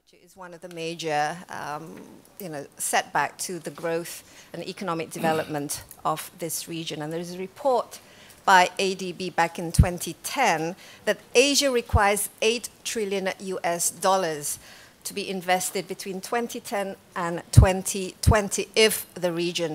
infrastructure is one of the major setback to the growth and economic development of this region. And there is a report by ADB back in 2010 that Asia requires $8 trillion to be invested between 2010 and 2020 if the region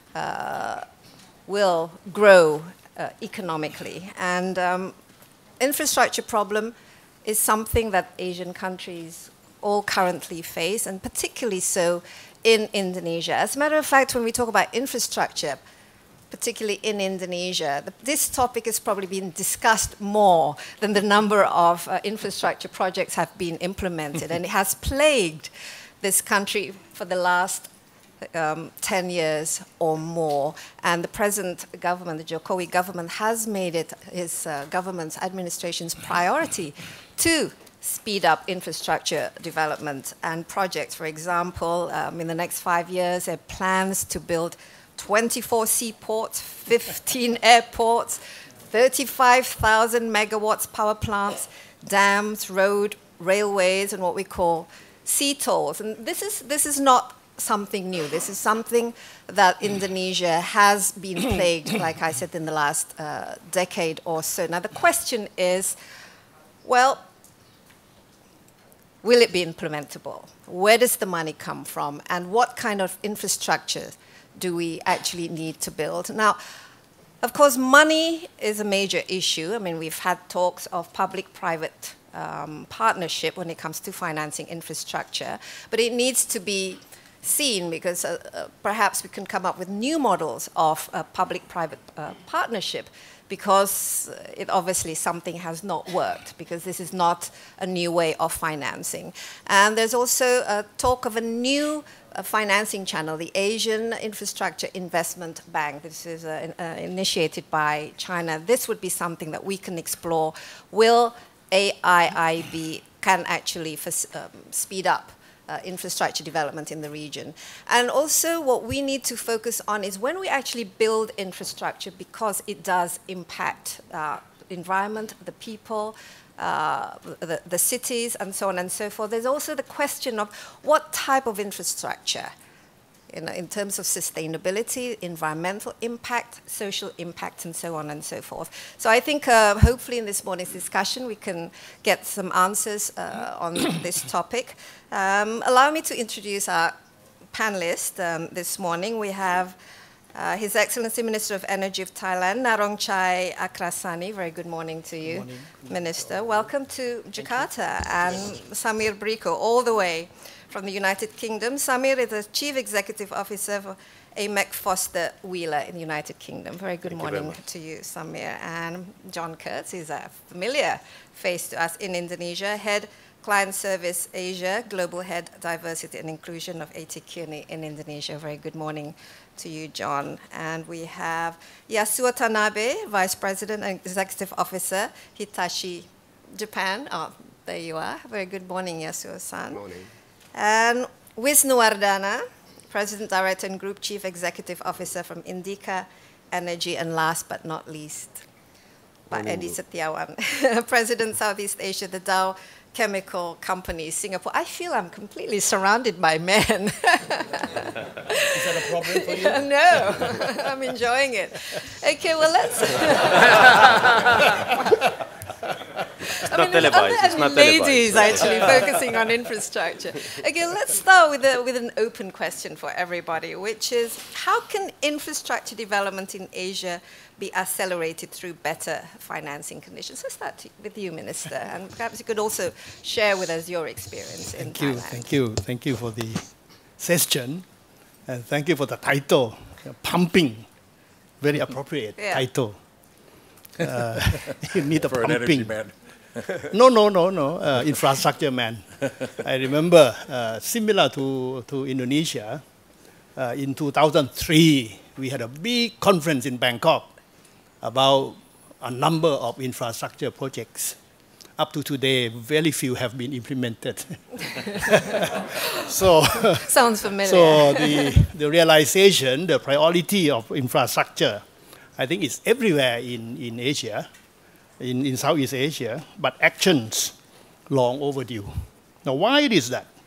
will grow economically. And infrastructure problem is something that Asian countries all currently face, and particularly so in Indonesia. As a matter of fact, when we talk about infrastructure, particularly in Indonesia, this topic has probably been discussed more than the number of infrastructure projects have been implemented. And it has plagued this country for the last 10 years or more. And the present government, the Jokowi government, has made it his government's administration's priority to speed up infrastructure development and projects. For example, in the next 5 years, there are plans to build 24 seaports, 15 airports, 35,000 megawatts power plants, dams, road, railways, and what we call sea tolls. And this is not something new. This is something that Indonesia has been plagued, like I said, in the last decade or so. Now, the question is, well, will it be implementable? Where does the money come from? And what kind of infrastructure do we actually need to build? Now, of course, money is a major issue. I mean, we've had talks of public-private partnership when it comes to financing infrastructure, but it needs to be seen because perhaps we can come up with new models of public-private partnership, because it obviously something has not worked, because this is not a new way of financing. And there's also a talk of a new financing channel, the Asian Infrastructure Investment Bank. This is initiated by China. This would be something that we can explore. Will AIIB can actually speed up infrastructure development in the region? And also what we need to focus on is when we actually build infrastructure, because it does impact environment, the people, the cities, and so on and so forth. There's also the question of what type of infrastructure, in terms of sustainability, environmental impact, social impact, and so on and so forth. So I think hopefully in this morning's discussion we can get some answers on this topic. Allow me to introduce our panelists this morning. We have His Excellency Minister of Energy of Thailand, Narongchai Akrasanee. Very good morning to you, morning. Minister. Welcome to Jakarta. And Samir Brikho, all the way from the United Kingdom. Samir is the Chief Executive Officer for Amec Foster Wheeler in the United Kingdom. Very good morning to you, Samir. And John Kurtz is a familiar face to us in Indonesia, Head Client Service Asia, Global Head Diversity and Inclusion of Kearney in Indonesia. Very good morning to you, John. And we have Yasuo Tanabe, Vice President and Executive Officer, Hitachi, Japan. Oh, there you are. Very good morning, Yasuo-san. Good morning. And Wishnu Wardhana, President, Director, and Group Chief Executive Officer from Indika Energy, and last but not least, by Eddy Setiawan, President, Southeast Asia, the Dow Chemical Company, Singapore. I feel I'm completely surrounded by men. Is that a problem for you? No, I'm enjoying it. Okay, well, let's... It's not televised. It's not ladies actually focusing on infrastructure. Okay, let's start with an open question for everybody, which is, how can infrastructure development in Asia be accelerated through better financing conditions? Let's start with you, Minister, and perhaps you could also share with us your experience in Thailand. Thank you for the session, and thank you for the title, Pumping. Very appropriate title. You need a for pumping. an energy man. No. Infrastructure man. I remember similar to Indonesia, in 2003, we had a big conference in Bangkok about a number of infrastructure projects. Up to today, very few have been implemented. Sounds familiar. So the realization, the priority of infrastructure, I think it's everywhere in Asia, in Southeast Asia, but actions long overdue. Now, why it is that?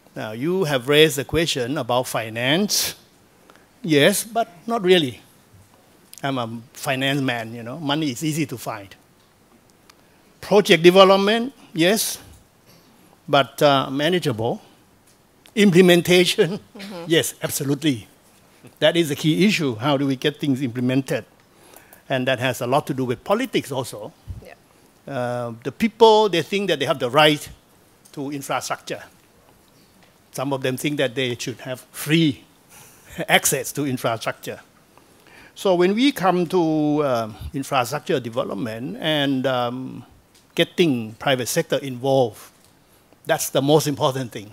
Now, you have raised the question about finance. Yes, but not really. I'm a finance man, you know. Money is easy to find. Project development, yes, but manageable. Implementation, yes, absolutely. That is the key issue. How do we get things implemented? And that has a lot to do with politics also. Yeah. The people, they think that they have the right to infrastructure. Some of them think that they should have free access to infrastructure. So when we come to infrastructure development and getting private sector involved, that's the most important thing.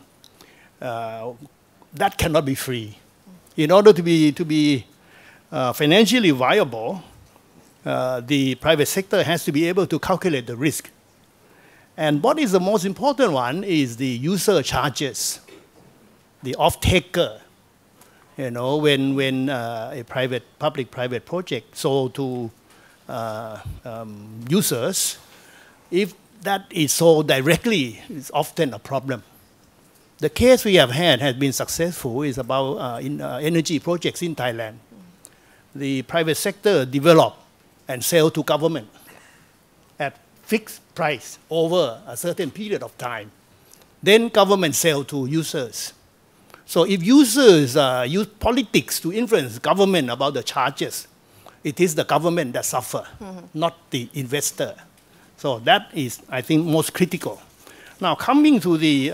That cannot be free. In order to be financially viable, the private sector has to be able to calculate the risk. And what is the most important one is the user charges, the off-taker. You know, when a public-private project sold to users, if that is sold directly, it's often a problem. The case we have had has been successful is about energy projects in Thailand. The private sector develop and sell to government at fixed price over a certain period of time. Then government sell to users. So if users use politics to influence government about the charges, it is the government that suffer, not the investor. So that is, I think, most critical. Now, coming to the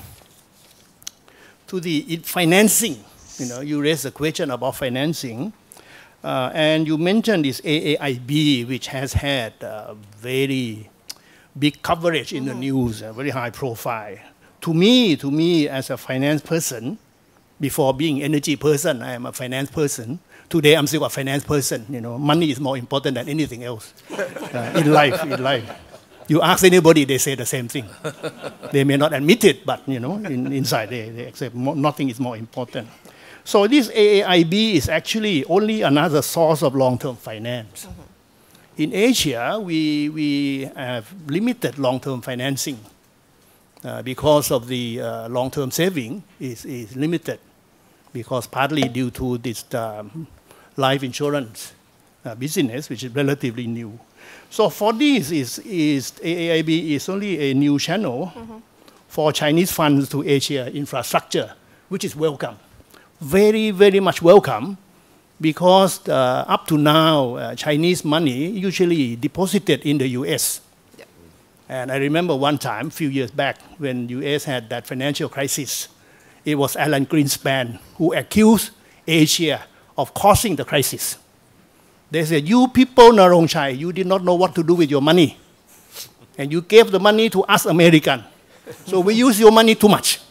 financing, you know, you raised a question about financing, and you mentioned this AAIB, which has had very big coverage in the news, a very high profile. To me, as a finance person, before being energy person, I am a finance person. Today, I'm still a finance person. You know, money is more important than anything else in life. You ask anybody, they say the same thing. They may not admit it, but you know, inside they accept nothing is more important. So this AAIB is actually only another source of long-term finance. In Asia, we have limited long-term financing. Because of the long-term saving is limited, because partly due to this life insurance business, which is relatively new. So for this, AAIB is only a new channel for Chinese funds to Asia infrastructure, which is welcome. Very, very much welcome, because up to now, Chinese money usually deposited in the US. And I remember one time, a few years back, when US had that financial crisis, it was Alan Greenspan who accused Asia of causing the crisis. They said, you people, Narongchai, you did not know what to do with your money. And you gave the money to us Americans. So we use your money too much.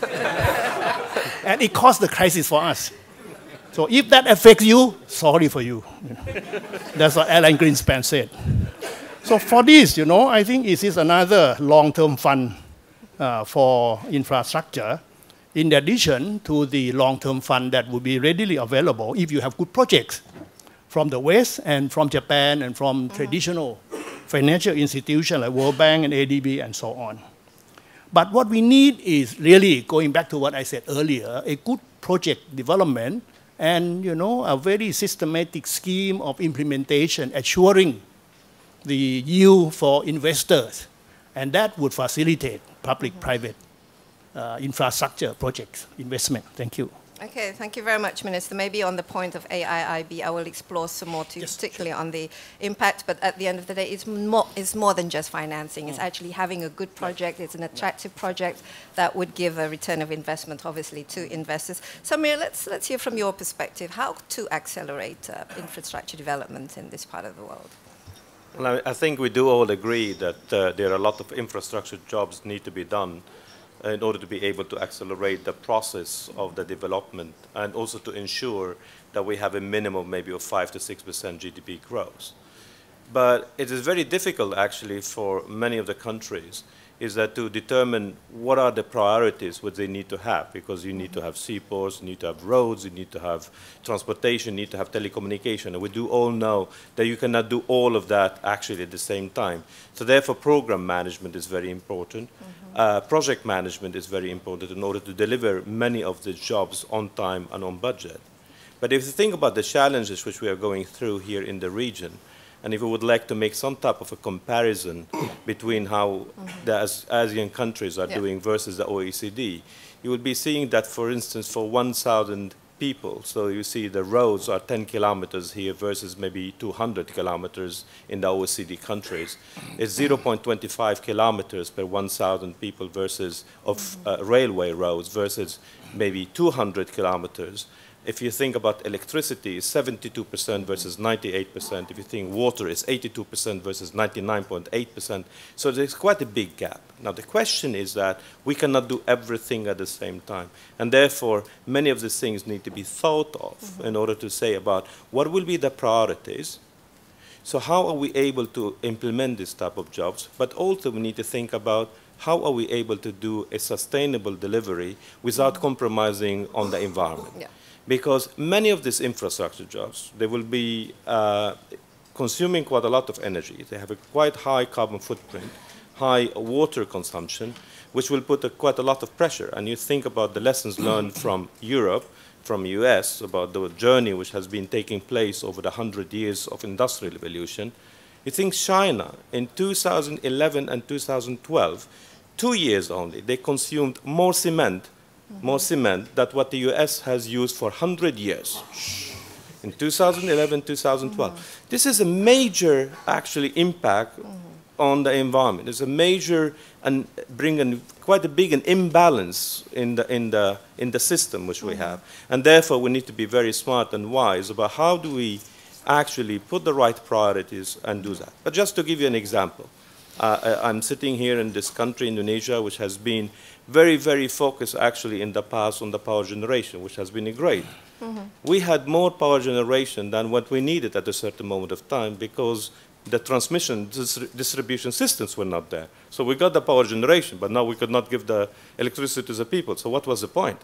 And it caused the crisis for us. So if that affects you, sorry for you. That's what Alan Greenspan said. So for this, you know, I think it is another long-term fund for infrastructure, in addition to the long-term fund that would be readily available if you have good projects from the West and from Japan and from traditional financial institutions like World Bank and ADB and so on. But what we need is really, going back to what I said earlier, a good project development and, you know, a very systematic scheme of implementation, assuring the yield for investors, and that would facilitate public-private infrastructure projects investment. Thank you. Okay, thank you very much, Minister. Maybe on the point of AIIB, I will explore some more too, Yes, particularly on the impact, but at the end of the day, it's more than just financing. It's actually having a good project. It's an attractive project that would give a return of investment, obviously, to investors. Samir, let's hear from your perspective. How to accelerate infrastructure development in this part of the world? Well, I think we do all agree that there are a lot of infrastructure jobs need to be done in order to be able to accelerate the process of the development, and also to ensure that we have a minimum maybe of 5 to 6% GDP growth. But it is very difficult actually for many of the countries is that to determine what are the priorities what they need to have, because you need to have seaports, you need to have roads, you need to have transportation, you need to have telecommunication, and we do all know that you cannot do all of that actually at the same time. So therefore program management is very important. Project management is very important in order to deliver many of the jobs on time and on budget. But if you think about the challenges which we are going through here in the region, and if we would like to make some type of a comparison between how the ASEAN countries are doing versus the OECD, you would be seeing that, for instance, for 1,000 people, so you see the roads are 10 kilometers here versus maybe 200 kilometers in the OECD countries. It's 0.25 kilometers per 1,000 people versus of railway roads versus maybe 200 kilometers. If you think about electricity, it's 72% versus 98%. If you think water, it's 82% versus 99.8%. So there's quite a big gap. Now the question is that we cannot do everything at the same time. And therefore, many of these things need to be thought of in order to say about what will be the priorities. So how are we able to implement this type of jobs? But also we need to think about how are we able to do a sustainable delivery without compromising on the environment. Yeah. Because many of these infrastructure jobs, they will be consuming quite a lot of energy. They have a quite high carbon footprint, high water consumption, which will put quite a lot of pressure. And you think about the lessons learned from Europe, from US, about the journey which has been taking place over the 100 years of industrial evolution. You think China, in 2011 and 2012, 2 years only, they consumed more cement than what the US has used for 100 years. In 2011, 2012. This is a major, actually, impact on the environment. It's a major and bring quite a big imbalance in the system which we have. And therefore, we need to be very smart and wise about how do we actually put the right priorities and do that. But just to give you an example, I'm sitting here in this country, Indonesia, which has been very, very focused actually in the past on the power generation, which has been great. We had more power generation than what we needed at a certain moment of time because the transmission distribution systems were not there. So we got the power generation, but now we could not give the electricity to the people. So what was the point?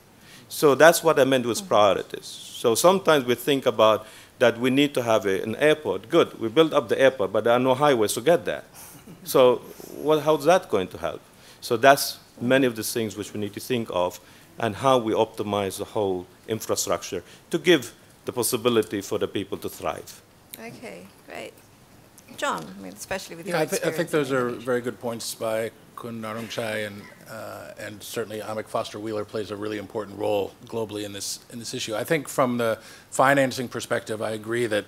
So that's what I meant with priorities. So sometimes we think about that we need to have an airport. Good, we built up the airport, but there are no highways to get there. So how's that going to help? So that's many of the things which we need to think of and how we optimize the whole infrastructure to give the possibility for the people to thrive. Okay, great. John, I mean, especially with your I think those are very good points by Kun Narongchai, and certainly Amec Foster Wheeler plays a really important role globally in this issue. I think from the financing perspective, I agree that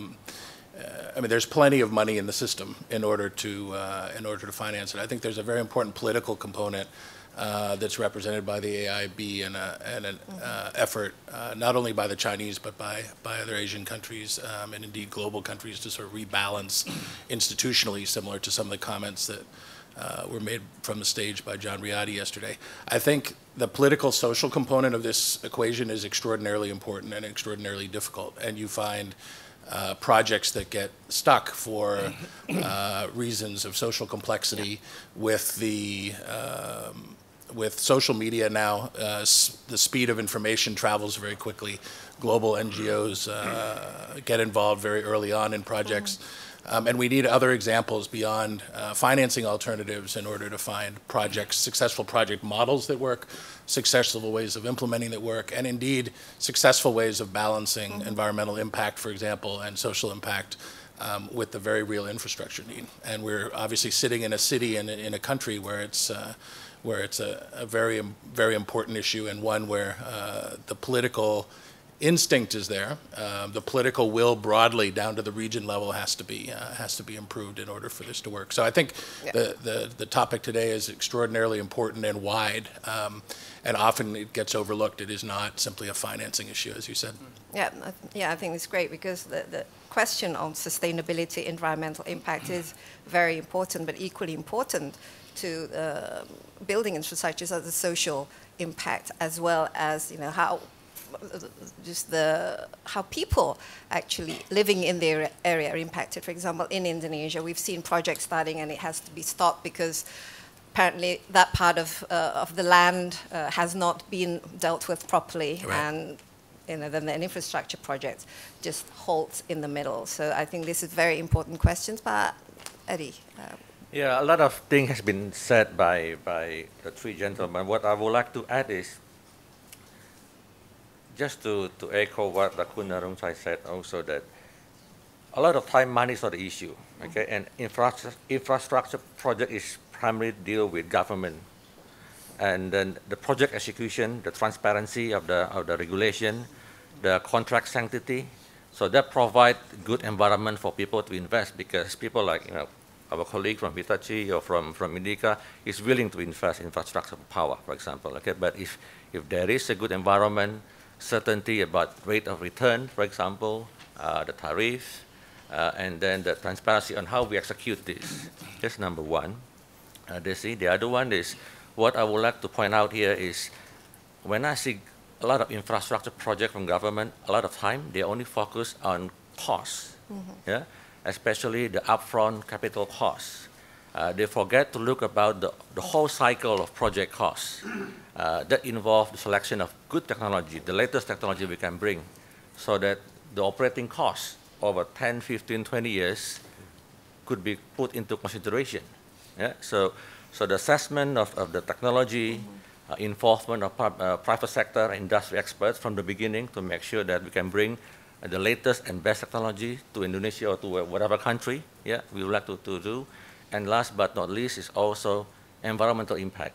I mean, there's plenty of money in the system in order to finance it. I think there's a very important political component that's represented by the AIB and an effort not only by the Chinese but by other Asian countries and indeed global countries to sort of rebalance institutionally, similar to some of the comments that were made from the stage by John Riady yesterday. I think the political social component of this equation is extraordinarily important and extraordinarily difficult, and you find projects that get stuck for reasons of social complexity with social media now. The speed of information travels very quickly. Global NGOs get involved very early on in projects. And we need other examples beyond financing alternatives in order to find successful project models that work, successful ways of implementing that work, and indeed successful ways of balancing environmental impact, for example, and social impact with the very real infrastructure need. And we're obviously sitting in a city and in a country where it's a very, very important issue, and one where the political instinct is there. The political will broadly down to the region level has to be improved in order for this to work. So I think the topic today is extraordinarily important and wide, and often it gets overlooked. It is not simply a financing issue, as you said. Yeah, I think it's great because the question of sustainability, environmental impact is very important, but equally important to building infrastructures as a social impact, as well as how people actually living in their area are impacted. For example, in Indonesia, we've seen projects starting and it has to be stopped because apparently that part of the land has not been dealt with properly, Right. and then the infrastructure project just halts in the middle. So I think this is very important questions. But Eddy. Yeah, a lot of things has been said by the three gentlemen. What I would like to add is just to echo what Kun Narongchai said also, that a lot of time money is not the issue, okay? And infrastructure project is primarily deal with government. And then the project execution, the transparency of the regulation, the contract sanctity, so that provide good environment for people to invest, because people like, our colleague from Hitachi or from Indika is willing to invest in infrastructure power, for example. Okay, but if there is a good environment, certainty about rate of return, for example, the tariff, and then the transparency on how we execute this. That's number one. Dessy. The other one is, what I would like to point out here is, when I see a lot of infrastructure projects from government, a lot of time they only focus on costs. Yeah. Especially the upfront capital costs. They forget to look about the whole cycle of project costs that involve the selection of good technology, the latest technology we can bring, so that the operating costs over 10, 15, 20 years could be put into consideration. Yeah? So the assessment of the technology, involvement of private sector, industry experts from the beginning to make sure that we can bring the laytest and best technology to Indonesia or to whatever country, yeah, we would like to do. And last but not least is also environmental impact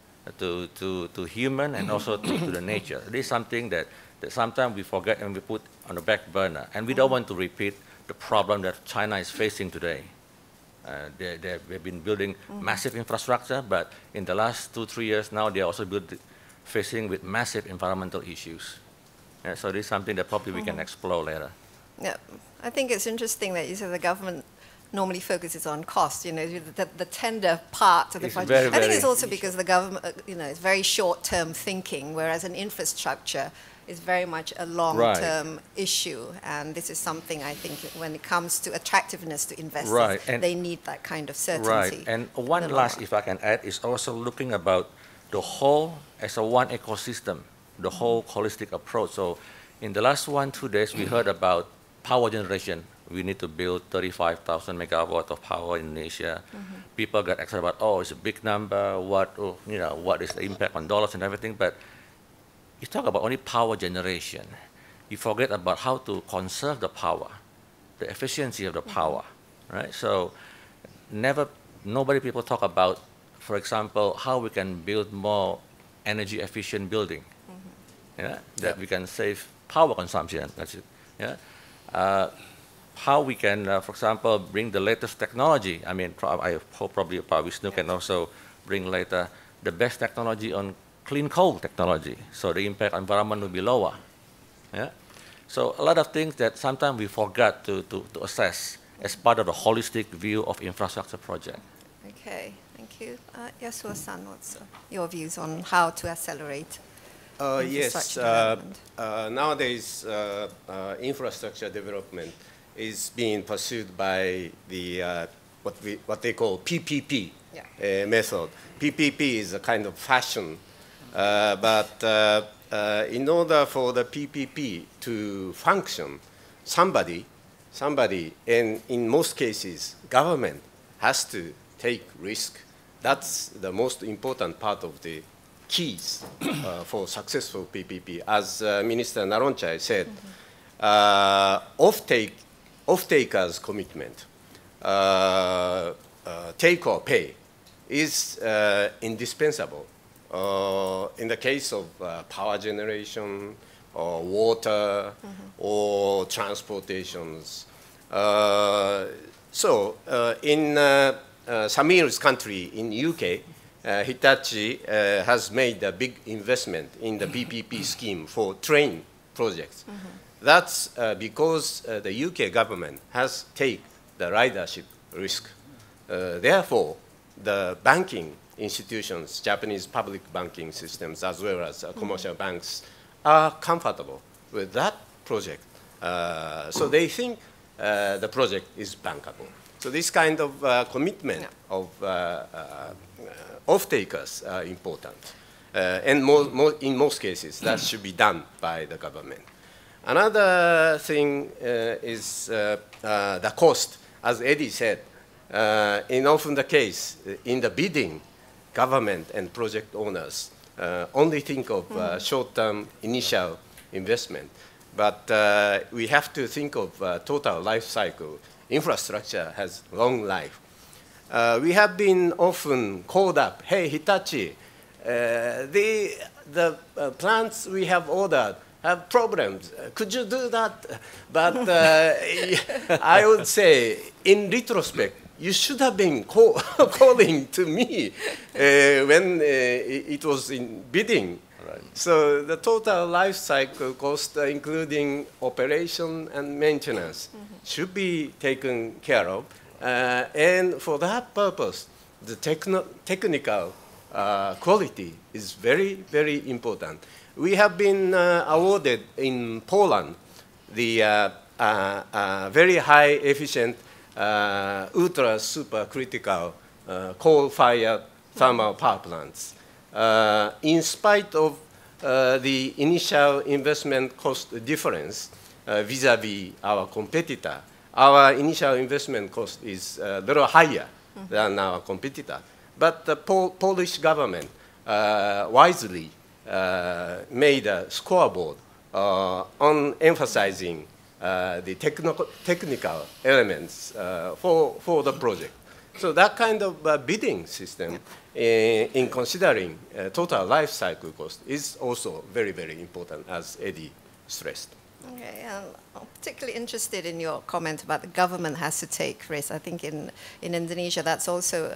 to human and also to the nature. This is something that sometimes we forget and we put on the back burner. And we don't want to repeat the problem that China is facing today. They've been building massive infrastructure, but in the last 2-3 years now, they're also facing with massive environmental issues. Yeah, so this is something that probably we can explore later. Yeah, I think it's interesting that you said the government normally focuses on cost. The tender part of the project. I think it's also because the government, is very short-term thinking, whereas an infrastructure is very much a long-term issue. And this is something I think when it comes to attractiveness to investors, they need that kind of certainty. Right, and one last, if I can add, is also looking about the whole as a one ecosystem, the whole holistic approach. So in the last 1-2 days, we heard about power generation. We need to build 35,000 megawatt of power in Indonesia. People got excited about, oh, it's a big number. What is the impact on dollars and everything? But you talk about only power generation. You forget about how to conserve the power, the efficiency of the power, right? So nobody people talk about, for example, how we can build more energy efficient building. Yeah, that we can save power consumption. That's it. Yeah, how we can, for example, bring the latest technology. I mean, I hope probably Wishnu can also bring later the best technology on clean coal technology, so the impact on environment will be lower. Yeah, so a lot of things that sometimes we forgot to assess as part of the holistic view of infrastructure project. Okay, thank you. Yasuo-san, what's your views on how to accelerate? Yes, nowadays infrastructure development is being pursued by the what they call PPP method. PPP is a kind of fashion, but in order for the PPP to function, somebody, and in most cases, government has to take risk. That's the most important part of the keys for successful PPP. As Minister Narongchai said, off-taker's commitment, take or pay, is indispensable in the case of power generation or water or transportations. So in Samir's country, in UK, Hitachi has made a big investment in the PPP scheme for train projects. That's because the UK government has taken the ridership risk. Therefore, the banking institutions, Japanese public banking systems, as well as commercial banks, are comfortable with that project. So they think the project is bankable. So this kind of commitment of off-takers are important. And in most cases, that should be done by the government. Another thing is the cost. As Eddy said, in often the case, in the bidding, government and project owners only think of short-term initial investment. But we have to think of total life cycle. Infrastructure has long life. We have been often called up, hey, Hitachi, the plants we have ordered have problems. Could you do that? But I would say, in retrospect, you should have been calling to me when it was in bidding. Right. So the total life cycle cost, including operation and maintenance, should be taken care of. And for that purpose, the technical quality is very, very important. We have been awarded in Poland the very high efficient ultra supercritical coal-fired thermal power plants. In spite of the initial investment cost difference vis-a-vis our competitor, our initial investment cost is a little higher than our competitor. But the Polish government wisely made a scoreboard on emphasizing the technical elements for the project. So that kind of bidding system in considering total life cycle cost is also very, very important, as Eddy stressed. Okay, I'm particularly interested in your comment about the government has to take risks. I think in Indonesia, that's also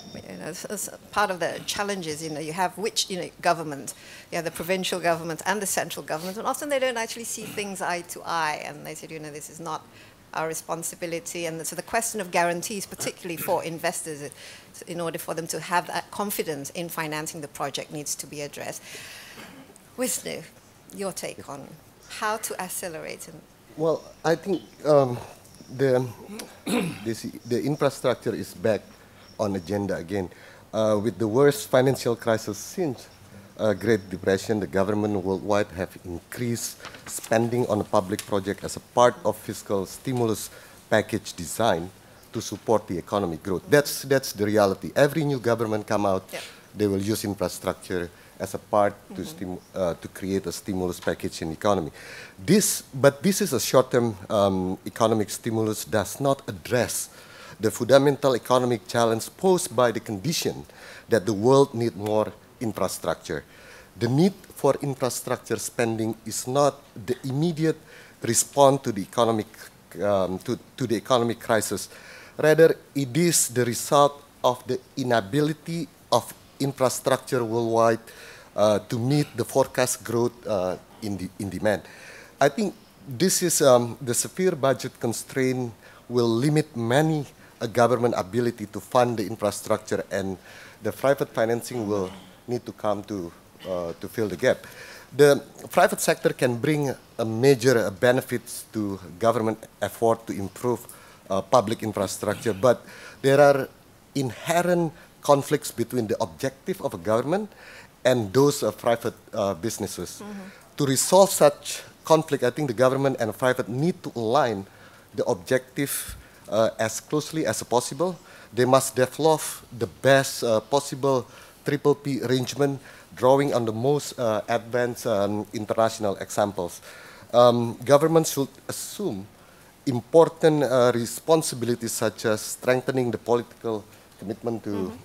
part of the challenges. You have government, you have the provincial government and the central government, and often they don't actually see things eye to eye, and they say, this is not our responsibility. And so the question of guarantees, particularly for investors, in order for them to have that confidence in financing the project, needs to be addressed. Wishnu, your take on how to accelerate? Well, I think the infrastructure is back on agenda again. With the worst financial crisis since Great Depression, the government worldwide have increased spending on a public project as a part of fiscal stimulus package design to support the economic growth. That's the reality. Every new government come out, they will use infrastructure as a part to create a stimulus package in the economy. But this is a short-term economic stimulus, does not address the fundamental economic challenge posed by the condition that the world needs more infrastructure. The need for infrastructure spending is not the immediate response to the economic crisis. Rather, it is the result of the inability of infrastructure worldwide to meet the forecast growth in demand. I think this is the severe budget constraint will limit many government ability to fund the infrastructure, and the private financing will need to come to fill the gap. The private sector can bring a major benefits to government effort to improve public infrastructure, but there are inherent conflicts between the objective of a government and those of private businesses. To resolve such conflict, I think the government and private need to align the objective as closely as possible. They must develop the best possible PPP arrangement, drawing on the most advanced international examples. Governments should assume important responsibilities such as strengthening the political commitment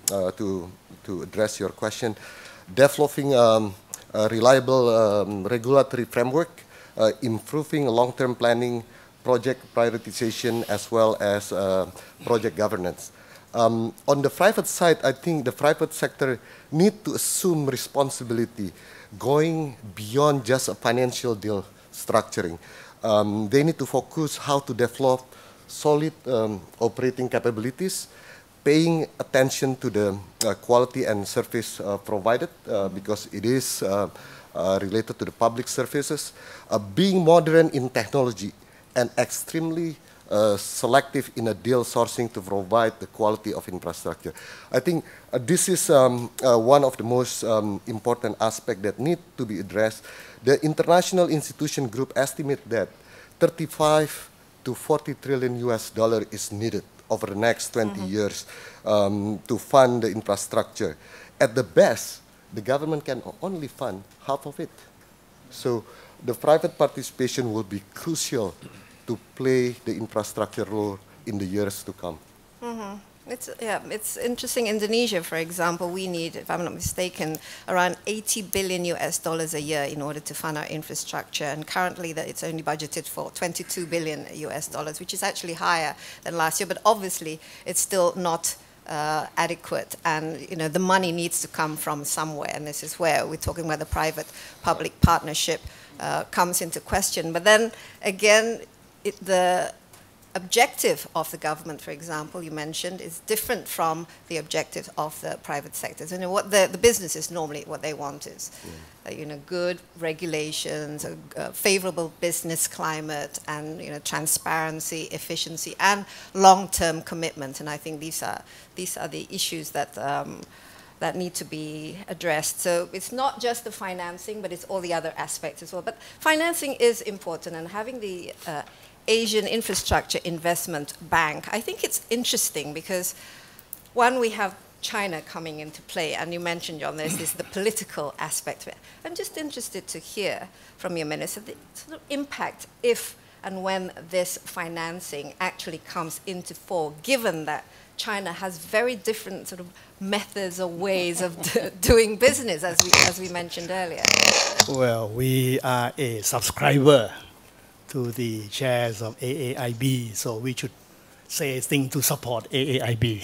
to address your question, developing a reliable regulatory framework, improving long-term planning, project prioritization, as well as project governance. On the private side, I think the private sector need to assume responsibility going beyond just a financial deal structuring. They need to focus how to develop solid operating capabilities, paying attention to the quality and service provided because it is related to the public services, being modern in technology, and extremely selective in a deal sourcing to provide the quality of infrastructure. I think this is one of the most important aspects that need to be addressed. The International Institution Group estimate that 35 to 40 trillion US dollar is needed over the next 20 years to fund the infrastructure. At the best, the government can only fund half of it. So the private participation will be crucial to play the infrastructure role in the years to come. It's interesting. Indonesia, for example, we need, if I'm not mistaken, around 80 billion US dollars a year in order to fund our infrastructure. And currently it's only budgeted for 22 billion US dollars, which is actually higher than last year. But obviously, it's still not adequate. And the money needs to come from somewhere. And this is where we're talking about the private-public partnership comes into question. But then again, the objective of the government, for example, you mentioned, is different from the objective of the private sectors. And what the businesses normally, what they want is, good regulations, a favorable business climate, and transparency, efficiency, and long-term commitment. And I think these are the issues that that need to be addressed. So it's not just the financing, but it's all the other aspects as well. But financing is important, and having the Asian Infrastructure Investment Bank, I think it's interesting because, one, we have China coming into play, and you mentioned, John, there's the political aspect of it. I'm just interested to hear from your minister the sort of impact if and when this financing actually comes into force, given that China has very different sort of methods or ways of doing business, as we mentioned earlier. Well, we are a subscriber to the shares of AAIB, so we should say things to support AAIB.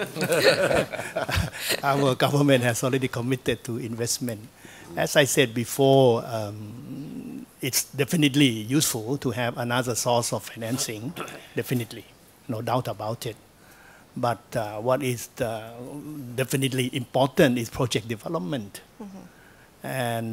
Our government has already committed to investment. As I said before, it's definitely useful to have another source of financing, definitely, no doubt about it. But what is definitely important is project development. And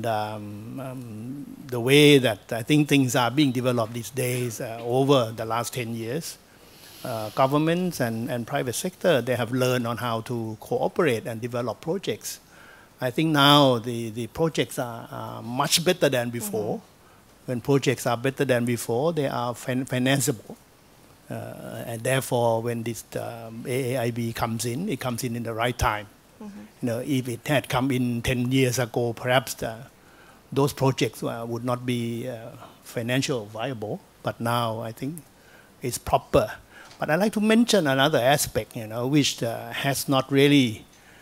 the way that I think things are being developed these days over the last 10 years, governments and private sector, they have learned on how to cooperate and develop projects. I think now the projects are much better than before. When projects are better than before, they are financeable. And therefore, when this AAIB comes in, it comes in the right time. If it had come in 10 years ago, perhaps those projects would not be financially viable. But now I think it's proper. But I'd like to mention another aspect, which has not really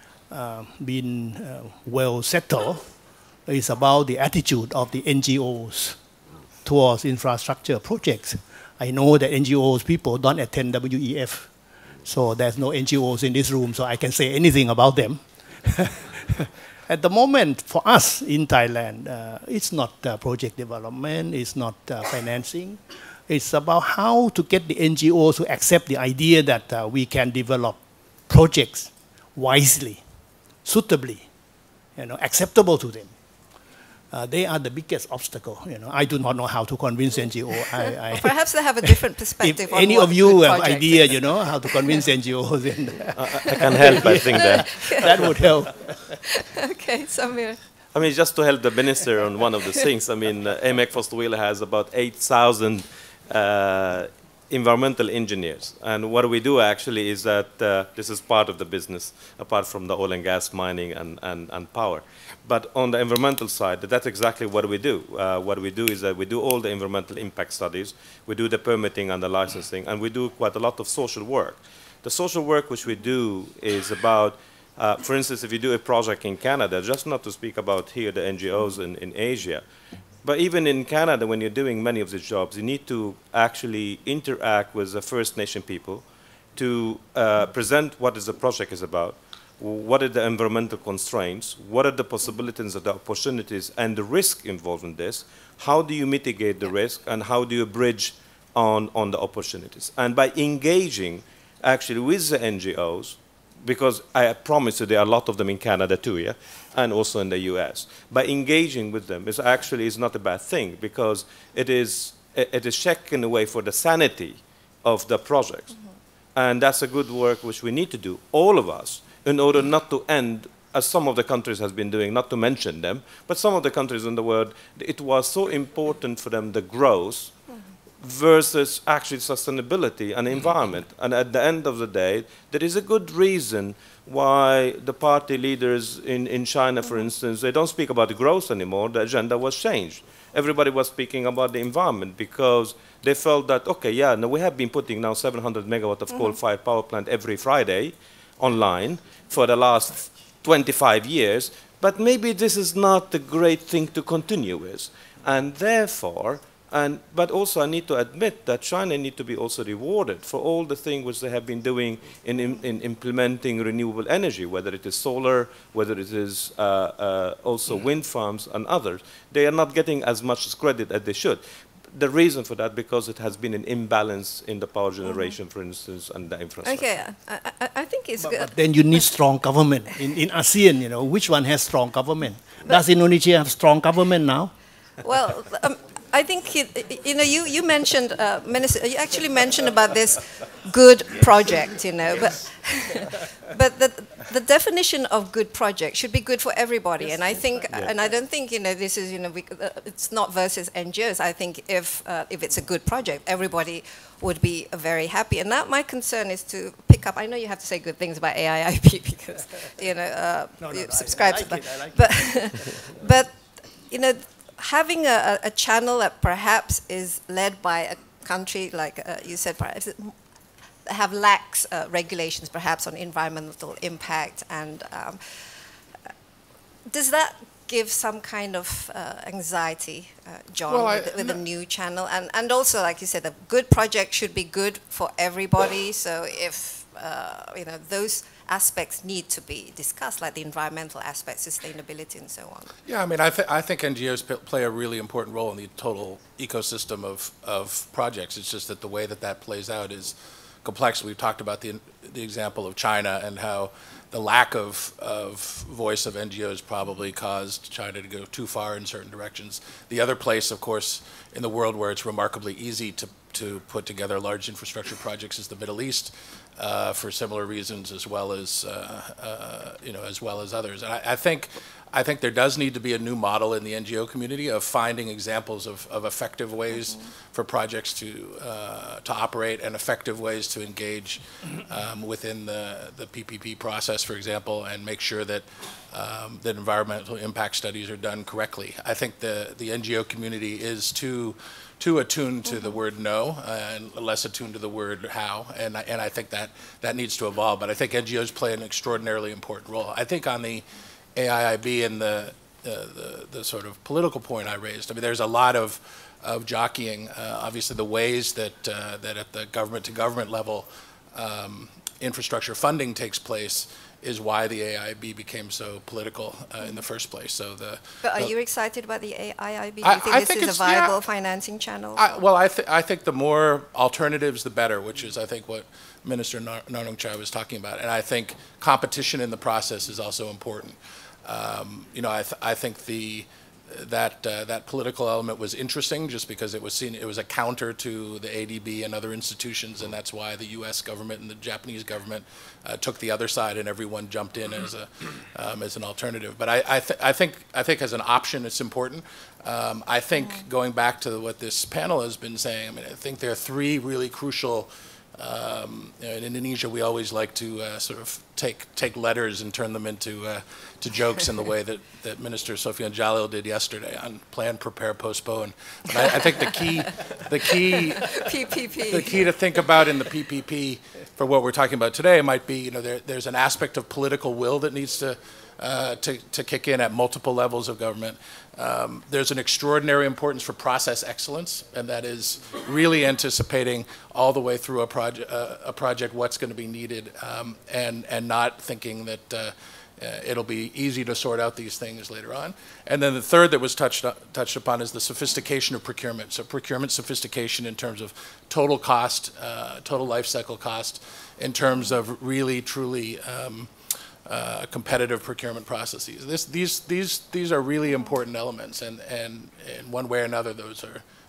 been well settled. It's about the attitude of the NGOs towards infrastructure projects. I know that NGOs people don't attend WEF. So there's no NGOs in this room, so I can say anything about them. At the moment, for us in Thailand, it's not project development, it's not financing. It's about how to get the NGOs to accept the idea that we can develop projects wisely, suitably, acceptable to them. They are the biggest obstacle. I do not know how to convince NGO. Well, perhaps they have a different perspective. If any of you have idea, how to convince NGOs, then I can help. I think that would help. Okay, Samir. I mean, just to help the minister on one of the things. I mean, Amec Fosterwheel has about 8,000 environmental engineers, and what we do actually is that this is part of the business, apart from the oil and gas mining and power. But on the environmental side, that's exactly what we do. What we do is that we do all the environmental impact studies, we do the permitting and the licensing, and we do quite a lot of social work. The social work which we do is about, for instance, if you do a project in Canada, just not to speak about here the NGOs in Asia, but even in Canada, when you're doing many of these jobs, you need to actually interact with the First Nation people to present what the project is about, what are the environmental constraints, what are the possibilities and the opportunities and the risk involved in this, how do you mitigate the risk, and how do you bridge on the opportunities. And by engaging actually with the NGOs, because I promise you there are a lot of them in Canada too, yeah, and also in the US. By engaging with them is actually not a bad thing, because it is checking away for the sanity of the projects. And that's a good work which we need to do, all of us, in order not to end, as some of the countries has been doing, not to mention them, but some of the countries in the world, it was so important for them, the growth, versus actually sustainability and environment. And at the end of the day, there is a good reason why the party leaders in China, for instance, they don't speak about the growth anymore. The agenda was changed. Everybody was speaking about the environment because they felt that, okay, yeah, no, we have been putting now 700 megawatt of coal-fired power plant every Friday online for the last 25 years, but maybe this is not the great thing to continue with. And therefore, but also I need to admit that China need to be also rewarded for all the things which they have been doing in implementing renewable energy, whether it is solar, whether it is also wind farms and others. They are not getting as much credit as they should. The reason for that, because it has been an imbalance in the power generation, for instance, and the infrastructure. Okay, I think it's good. But then you need strong government. In ASEAN, you know, which one has strong government? Does Indonesia have strong government now? Well, I think, you know, you mentioned, Minister, you actually mentioned about this good project, you know, but the definition of good project should be good for everybody. And I think, and I don't think, you know, this is, you know, it's not versus NGOs. I think if it's a good project, everybody would be very happy. And now my concern is to pick up, I know you have to say good things about AIIB because, you know, you subscribe to that. But, you know, having a channel that perhaps is led by a country like you said, perhaps have lax regulations perhaps on environmental impact, and does that give some kind of anxiety, John, well, with a new channel? And also, like you said, a good project should be good for everybody. So if you know, those aspects need to be discussed, like the environmental aspects, sustainability, and so on. Yeah, I mean, I think NGOs play a really important role in the total ecosystem of projects. It's just that the way that plays out is complex. We've talked about the example of China and how the lack of voice of NGOs probably caused China to go too far in certain directions. The other place, of course, in the world where it's remarkably easy to put together large infrastructure projects is the Middle East. For similar reasons, as well as you know, as well as others. And I think there does need to be a new model in the NGO community of finding examples of effective ways for projects to operate, and effective ways to engage within the PPP process, for example, and make sure that that environmental impact studies are done correctly. I think the NGO community is too attuned to the word no and less attuned to the word how, and I think that needs to evolve. But I think NGOs play an extraordinarily important role. I think on the AIIB and the sort of political point I raised, I mean, there's a lot of jockeying. Obviously, the ways that at the government-to-government level infrastructure funding takes place is why the AIIB became so political in the first place. So but are you excited about the AIIB? Do you think this is a viable financing channel? Well, I think the more alternatives, the better, which is, I think, what Minister Narongchai was talking about. And I think competition in the process is also important. You know, I think that political element was interesting just because it was a counter to the ADB and other institutions, and that's why the U.S. government and the Japanese government took the other side, and everyone jumped in as an alternative. But I think as an option, it's important. I think going back to what this panel has been saying, I mean, I think there are three really crucial. In Indonesia, we always like to sort of take letters and turn them into to jokes in the way that Minister Sofian Jalil did yesterday on plan, prepare, postpone. But I think the key PPP. The key to think about in the PPP for what we're talking about today might be, you know, there's an aspect of political will that needs to kick in at multiple levels of government. There's an extraordinary importance for process excellence, and that is really anticipating all the way through a project what's going to be needed, and not thinking that it'll be easy to sort out these things later on. And then the third that was touched upon is the sophistication of procurement. So procurement sophistication in terms of total cost, total life cycle cost, in terms of really truly competitive procurement processes. These are really important elements, and in one way or another, those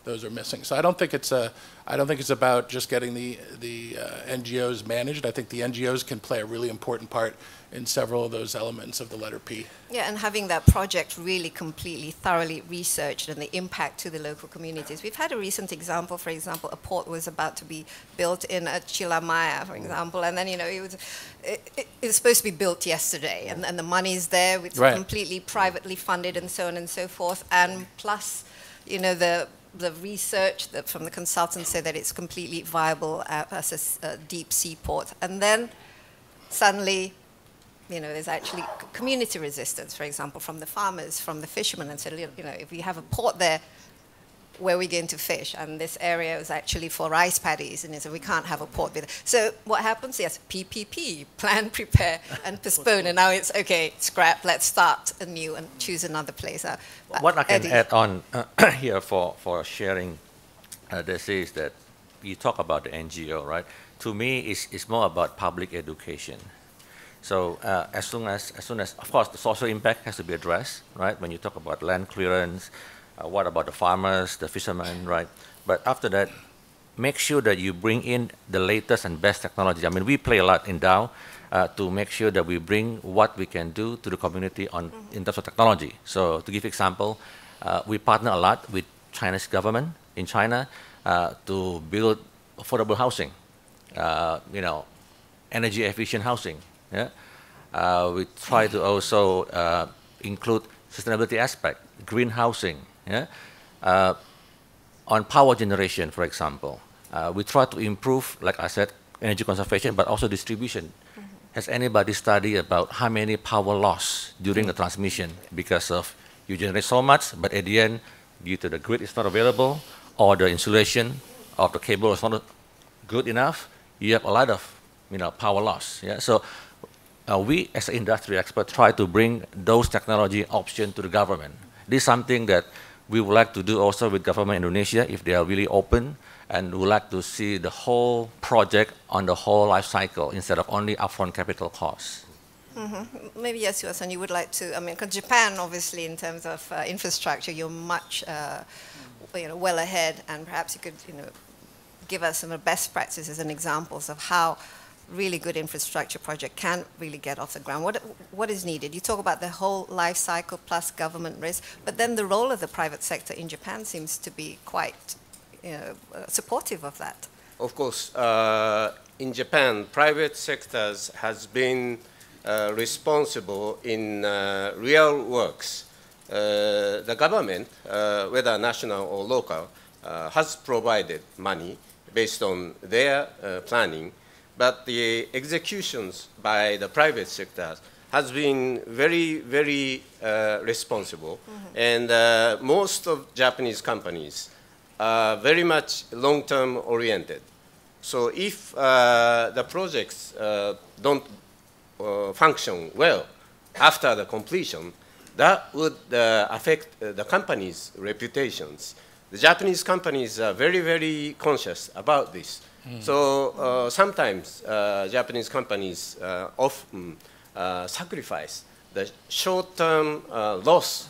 those are missing. So I don't think it's about just getting the NGOs managed. I think the NGOs can play a really important part in several of those elements of the letter P. Yeah, and having that project really completely, thoroughly researched and the impact to the local communities. We've had a recent example, for example, a port was about to be built in Chilamaya, for example, and then, it was supposed to be built yesterday, and the money's there, it's completely privately funded and so on and so forth, and plus, the research from the consultants said that it's completely viable as a deep sea port, and then suddenly, there's actually community resistance, for example, from the farmers, from the fishermen, and said, if we have a port there, where are we going to fish? And this area is actually for rice paddies, and so we can't have a port there. So what happens? Yes, PPP, plan, prepare, and postpone. And now it's, okay, scrap, let's start anew and choose another place. What I can Eddy. add on here for sharing this is that you talk about the NGO, right? To me, it's more about public education. So as soon as, of course, the social impact has to be addressed, right? When you talk about land clearance, what about the farmers, the fishermen, right? But after that, make sure that you bring in the latest and best technology. I mean, we play a lot in DAO to make sure that we bring what we can do to the community in terms of technology. So to give example, we partner a lot with Chinese government in China to build affordable housing, energy efficient housing. Yeah? We try to also include sustainability aspect, green housing. Yeah? On power generation, for example, we try to improve, like I said, energy conservation, but also distribution. Has anybody studied about how many power loss during the transmission because of you generate so much, but at the end, due to the grid is not available, or the insulation of the cable is not good enough, you have a lot of power loss. Yeah? So we, as an industry expert, try to bring those technology options to the government. This is something that we would like to do also with government Indonesia if they are really open, and we would like to see the whole project on the whole life cycle instead of only upfront capital costs. Maybe Yasuo-san, you would like to, because Japan, obviously, in terms of infrastructure, you're much well ahead, and perhaps you could give us some of the best practices and examples of how really good infrastructure project can really get off the ground. What is needed? You talk about the whole life cycle plus government risk, but then the role of the private sector in Japan seems to be quite supportive of that. Of course, in Japan, private sectors has been responsible in real works. The government, whether national or local, has provided money based on their planning, but the executions by the private sector has been very, very responsible. And most of Japanese companies are very much long-term oriented. So if the projects don't function well after the completion, that would affect the company's reputations. The Japanese companies are very, very conscious about this. So sometimes Japanese companies often sacrifice the short-term loss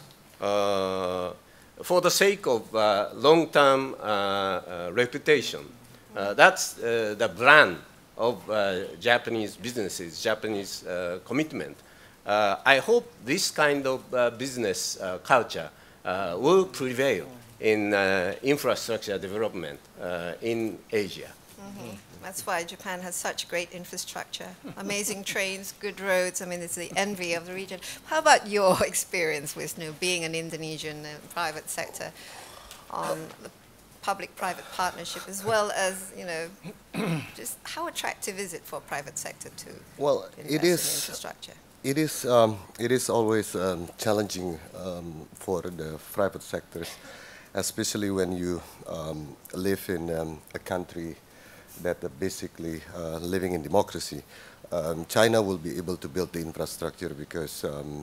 for the sake of long-term reputation. That's the brand of Japanese businesses, Japanese commitment. I hope this kind of business culture will prevail in infrastructure development in Asia. That's why Japan has such great infrastructure, amazing trains, good roads. I mean, it's the envy of the region. How about your experience, Wishnu, being an Indonesian private sector on the public-private partnership, as well as, just how attractive is it for private sector to invest in infrastructure? It is always challenging for the private sectors, especially when you live in a country that are basically living in democracy. China will be able to build the infrastructure because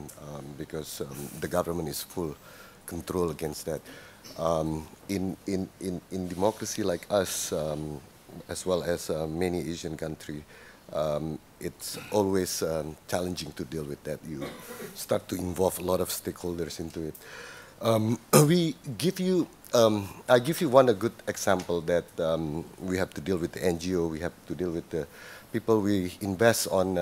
the government is full control against that. In democracy like us, as well as many Asian countries, it's always challenging to deal with that. You start to involve a lot of stakeholders into it. We give you, I give you one a good example that we have to deal with the NGO, we have to deal with the people we invest on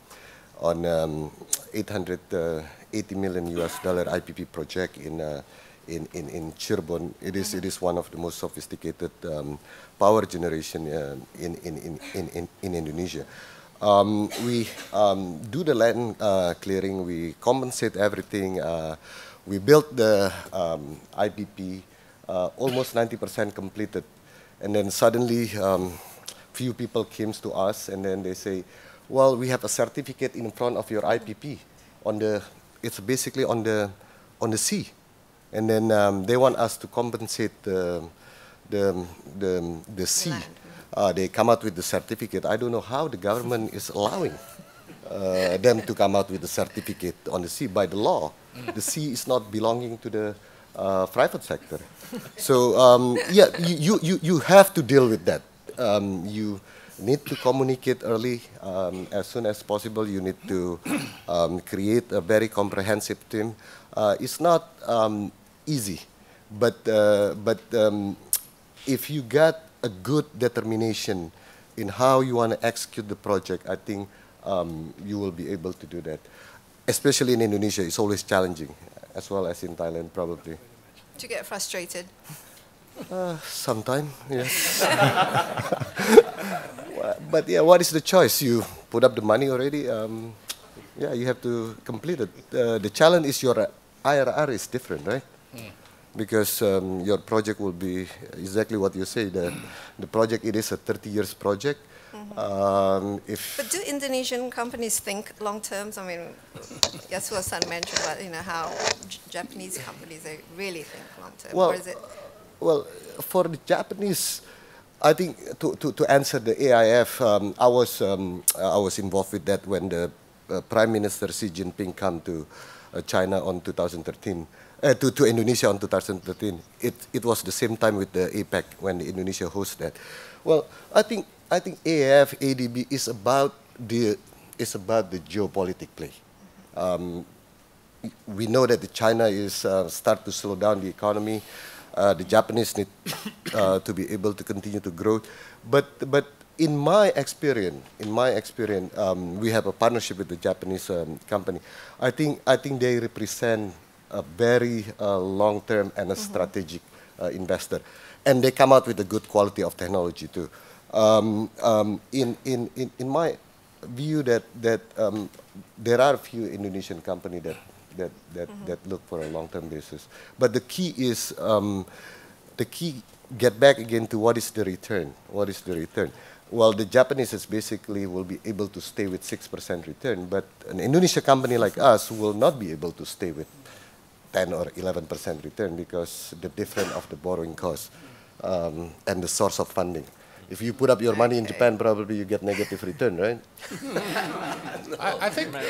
880 million US dollar IPP project in Cirebon. It is one of the most sophisticated power generation in Indonesia. We do the land clearing, we compensate everything. We built the IPP, almost 90% completed. And then suddenly, few people came to us and then they say, well, we have a certificate in front of your IPP. It's basically on the sea. And then they want us to compensate the sea. They come out with the certificate. I don't know how the government is allowing them to come out with the certificate on the sea. By the law, the sea is not belonging to the private sector. So yeah, you have to deal with that. You need to communicate early, as soon as possible. You need to create a very comprehensive team. It's not easy, but if you got a good determination in how you want to execute the project, I think you will be able to do that. Especially in Indonesia, it's always challenging, as well as in Thailand, probably. Do you get frustrated? Sometimes, yes. But yeah, what is the choice? You put up the money already. Yeah, you have to complete it. The challenge is your IRR is different, right? Because your project will be exactly what you say. The project, it is a 30 years project. But do Indonesian companies think long term? I mean, Yasuo-san mentioned about how Japanese companies, they really think long term. Well, or is it? Well, for the Japanese, I think to answer the AIF, I was involved with that when the Prime Minister Xi Jinping came to China on 2013. To Indonesia on 2013. It was the same time with the APEC when Indonesia hosted that. Well, I think AIF, ADB is about the geopolitical play. We know that China is start to slow down the economy. The Japanese need to be able to continue to grow, but in my experience, we have a partnership with the Japanese company. I think they represent a very long-term and a strategic investor, and they come out with a good quality of technology too. In my view, that there are a few Indonesian companies that look for a long-term basis, but the key is get back again to what is the return? What is the return? Well, the Japanese is basically will be able to stay with 6% return, but an Indonesian company like us will not be able to stay with 10 or 11% return because the difference of the borrowing cost and the source of funding. If you put up your money in Japan, probably you get negative return, right? I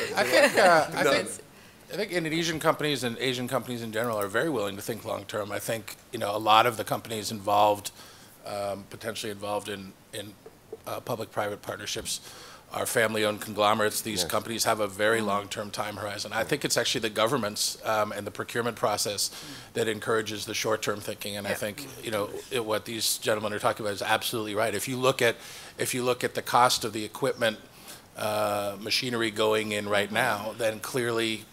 think Indonesian companies and Asian companies in general are very willing to think long term. I think a lot of the companies involved, potentially involved in public-private partnerships, are family-owned conglomerates. These companies have a very long-term time horizon. I think it's actually the governments and the procurement process that encourages the short-term thinking. And I think what these gentlemen are talking about is absolutely right. If you look at the cost of the equipment, machinery going in right now, then clearly,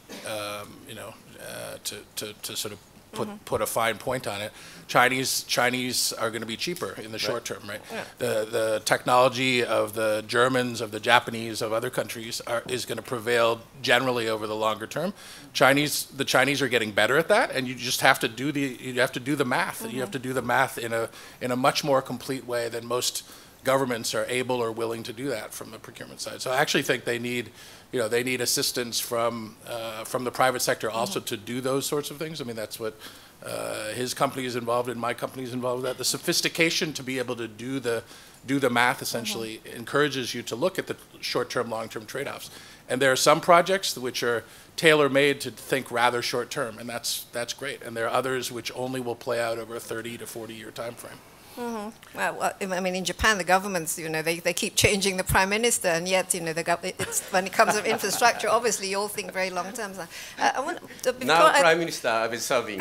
to sort of put a fine point on it, Chinese are going to be cheaper in the short term, right? Yeah. The technology of the Germans, of the Japanese, of other countries is going to prevail generally over the longer term. The Chinese are getting better at that, and you just have to do the math. You have to do the math in a much more complete way than most governments are able or willing to do that from the procurement side. So I actually think they need assistance from the private sector also to do those sorts of things. I mean, that's what his company is involved in, my company is involved in that. The sophistication to be able to do the math essentially encourages you to look at the short-term, long-term trade-offs. And there are some projects which are tailor-made to think rather short-term, and that's great. And there are others which only will play out over a 30 to 40-year time frame. Well, I mean, in Japan, the governments, they keep changing the prime minister, and yet, when it comes to infrastructure, obviously, you all think very long term. Now, Prime Minister, I've been serving.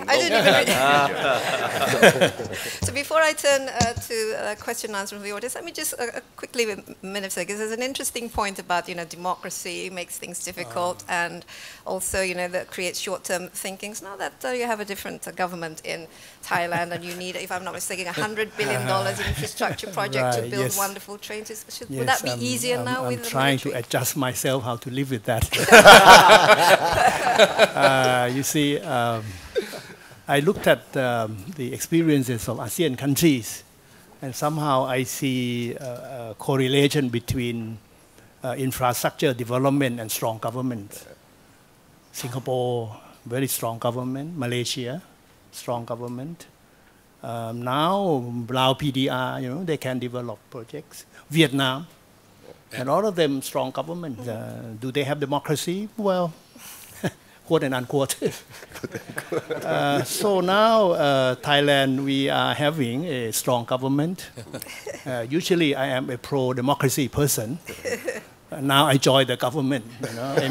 So before I turn to question and answer from the audience, let me just quickly, a minute, because there's an interesting point about, democracy makes things difficult, and also, that creates short-term thinking. So now that you have a different government in Thailand, and you need, if I'm not mistaken, $100 billion in infrastructure project to build wonderful trains. Would that be easier now with the trying military? to adjust myself how to live with that. You see, I looked at the experiences of ASEAN countries, and somehow I see a correlation between infrastructure development and strong government. Singapore, very strong government. Malaysia, strong government. Now, Lao PDR, they can develop projects. Vietnam, and all of them strong government. Do they have democracy? Well, quote and unquote. So now, Thailand, we are having a strong government. Usually, I am a pro-democracy person. Now I join the government, a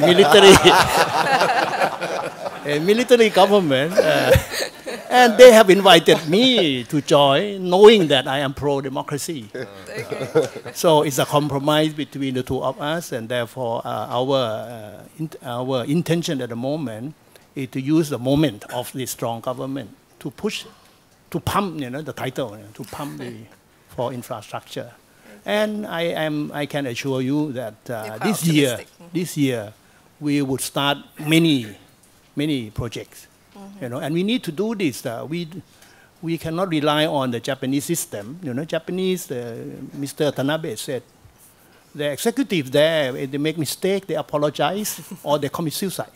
military government. And they have invited me to join, knowing that I am pro-democracy. So it's a compromise between the two of us, and therefore our intention at the moment is to use the moment of this strong government to push, to pump, the title, to pump for infrastructure. And I can assure you that this year we would start many projects. And we need to do this. We cannot rely on the Japanese system. Japanese, Mr. Tanabe said, the executives there, if they make mistake, they apologize or they commit suicide.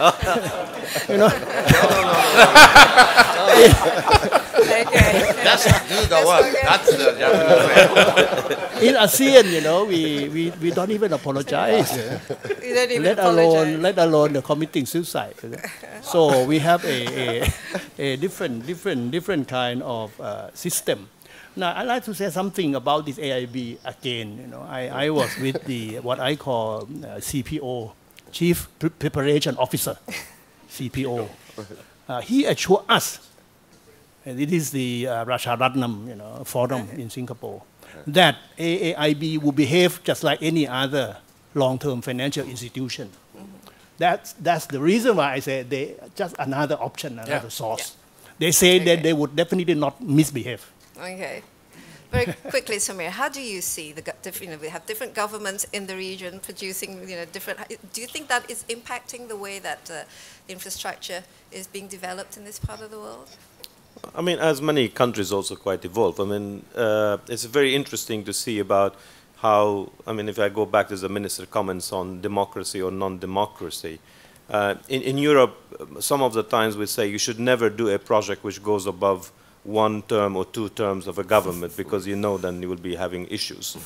That's do the work. That's the Japanese way. In ASEAN, we don't even apologize. Let alone the committing suicide. So we have a different kind of system. Now, I'd like to say something about this AIB again. I was with the what I call CPO, Chief Preparation Officer, CPO. He assured us, and it is the Rajaratnam forum in Singapore, that AIB will behave just like any other long-term financial institution. That's the reason why I say they just another option, another source. They say that they would definitely not misbehave. Okay. Very quickly, Samir, how do you see we have different governments in the region producing, different. Do you think that is impacting the way that infrastructure is being developed in this part of the world? I mean, as many countries also quite evolve. I mean, it's very interesting to see about how. I mean, if I go back to the minister comments on democracy or non-democracy. In Europe, some of the times we say you should never do a project which goes above 1 term or 2 terms of a government, because then you will be having issues.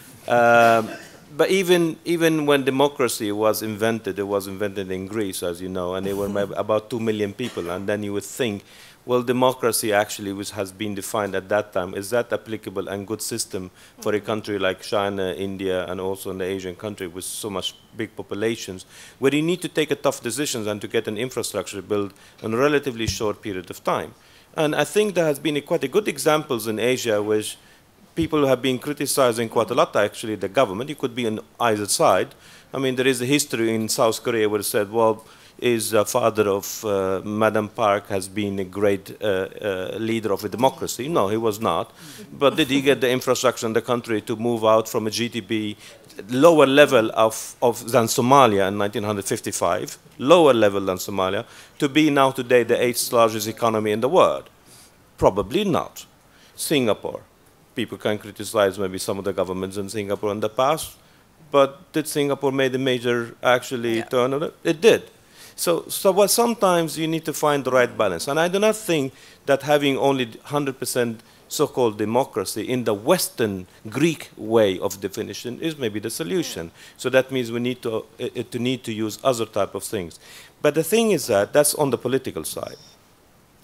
But even when democracy was invented, it was invented in Greece, as you know, and there were about 2 million people. And then you would think, well, democracy actually, which has been defined at that time, is that applicable and good system for a country like China, India, and also in the Asian country with so much big populations, where you need to take tough decisions and to get an infrastructure built in a relatively short period of time. And I think there has been quite a good examples in Asia which people have been criticizing quite a lot, actually, the government. It could be on either side. I mean, there is a history in South Korea where it said, well, is the father of Madam Park has been a great leader of a democracy. No, he was not. But did he get the infrastructure in the country to move out from a GDP lower level than Somalia in 1955, lower level than Somalia, to be now today the 8th largest economy in the world? Probably not. Singapore. People can criticize maybe some of the governments in Singapore in the past, but did Singapore make a major turn on it? It did. So sometimes you need to find the right balance. And I do not think that having only 100% so-called democracy in the Western Greek way of definition is maybe the solution. So that means we need to use other type of things. But the thing is that's on the political side.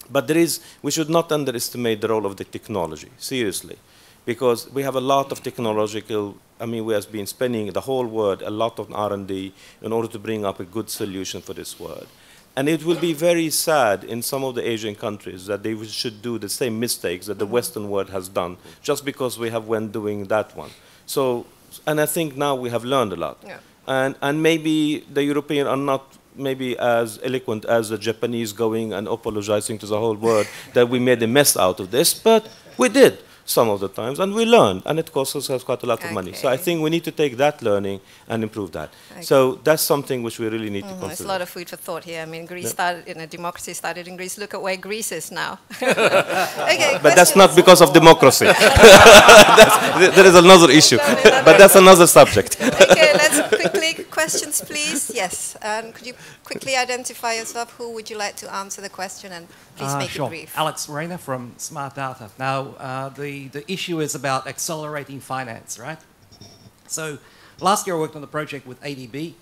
But we should not underestimate the role of the technology, seriously, because we have a lot of technological, we have been spending the whole world a lot of R&D in order to bring up a good solution for this world. And it will be very sad in some of the Asian countries that they should do the same mistakes that the Western world has done just because we have went doing that one. So, and I think now we have learned a lot. Yeah. And maybe the Europeans are not maybe as eloquent as the Japanese going and apologizing to the whole world that we made a mess out of this, but we did some of the times, and we learned, and it costs us quite a lot of money. So I think we need to take that learning and improve that. So that's something which we really need to consider. There's a lot of food for thought here. I mean, Greece started, democracy started in Greece. Look at where Greece is now. But that's not because of democracy. There is another issue, but that's another subject. Okay, let's quickly, questions please. Yes, could you quickly identify yourself? Who would you like to answer the question, and please make it brief. Alex Morena from Smart Data. Now, the issue is about accelerating finance, right? So last year I worked on a project with ADB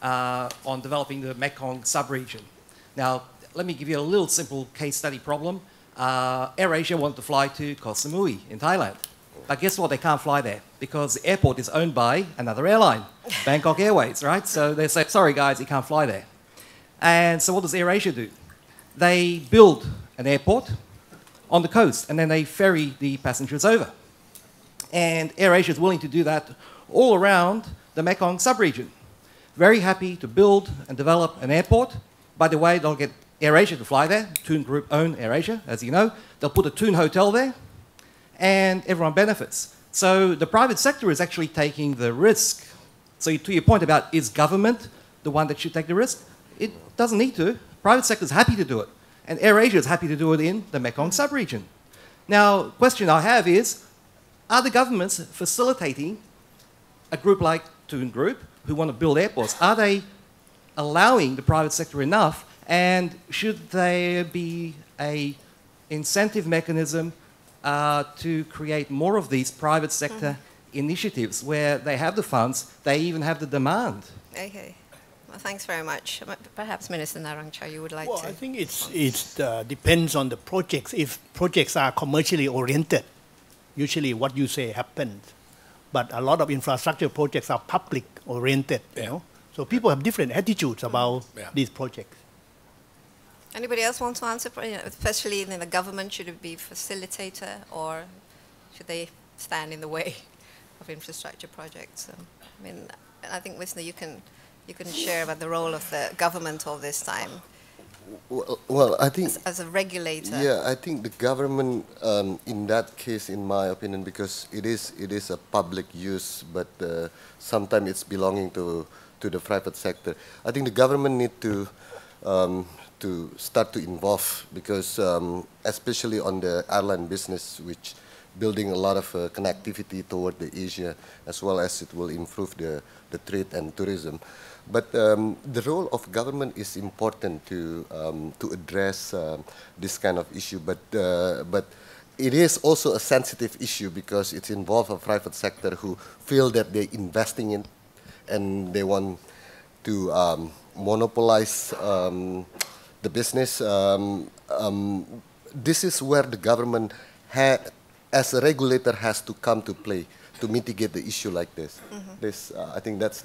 on developing the Mekong sub-region. Now, let me give you a little simple case study problem. AirAsia wanted to fly to Koh Samui in Thailand. But guess what? They can't fly there because the airport is owned by another airline, Bangkok Airways, right? So they say, sorry guys, you can't fly there. And so what does AirAsia do? They build an airport on the coast, and then they ferry the passengers over. And AirAsia is willing to do that all around the Mekong sub-region. Very happy to build and develop an airport. By the way, they'll get AirAsia to fly there. Toon Group own AirAsia, as you know. They'll put a Toon hotel there, and everyone benefits. So the private sector is actually taking the risk. So to your point about is government the one that should take the risk? It doesn't need to. Private sector is happy to do it. And AirAsia is happy to do it in the Mekong sub-region. Now, question I have is, are the governments facilitating a group like Toon Group who want to build airports? Are they allowing the private sector enough? And should there be an incentive mechanism to create more of these private sector initiatives where they have the funds, they even have the demand? Okay. Well, thanks very much. Perhaps Minister Narongchai, you would like to... Well, I think it depends on the projects. If projects are commercially oriented, usually what you say happens. But a lot of infrastructure projects are public oriented, you know. So people have different attitudes about these projects. Anybody else want to answer? Especially in the government, should it be facilitator or should they stand in the way of infrastructure projects? I mean, I think, Wishnu, you can share about the role of the government all this time. Well, I think as a regulator. Yeah, I think the government, in that case, in my opinion, because it is a public use, but sometimes it's belonging to the private sector. I think the government need to start to involve, because especially on the airline business, which building a lot of connectivity toward the Asia, as well as it will improve the trade and tourism. But the role of government is important to address this kind of issue. But it is also a sensitive issue because it involves a private sector who feel that they're investing in, and they want to monopolize the business. This is where the government, as a regulator, has to come to play to mitigate the issue like this. I think that's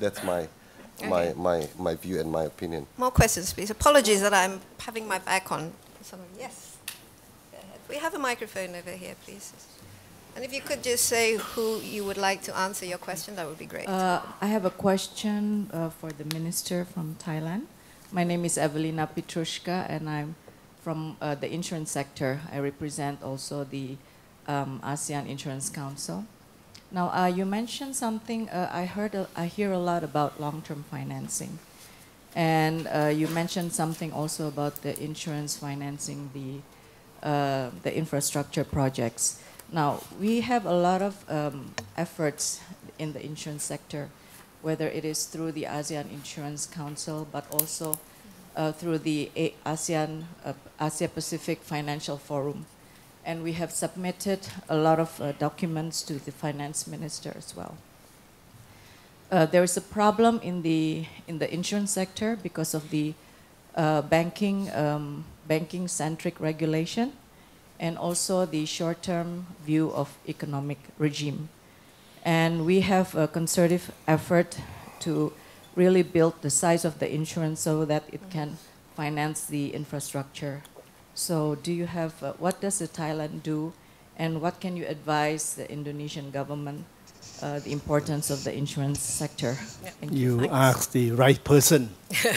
my view and my opinion. More questions, please. Apologies that I'm having my back on. Yes. Go ahead. We have a microphone over here, please. And if you could just say who you would like to answer your question, that would be great. I have a question for the minister from Thailand. My name is Evelina Petrushka, and I'm from the insurance sector. I represent also the ASEAN Insurance Council. Now, you mentioned something. I hear a lot about long-term financing, and you mentioned something also about the insurance financing the infrastructure projects. Now, we have a lot of efforts in the insurance sector, whether it is through the ASEAN Insurance Council, but also through the Asia-Pacific Financial Forum. And we have submitted a lot of documents to the finance minister as well. There is a problem in the insurance sector because of the banking banking-centric regulation, and also the short-term view of economic regime. And we have a concerted effort to really build the size of the insurance so that it can finance the infrastructure. So do you have, what does the Thailand do, and what can you advise the Indonesian government, the importance of the insurance sector? Yeah. You asked the right person.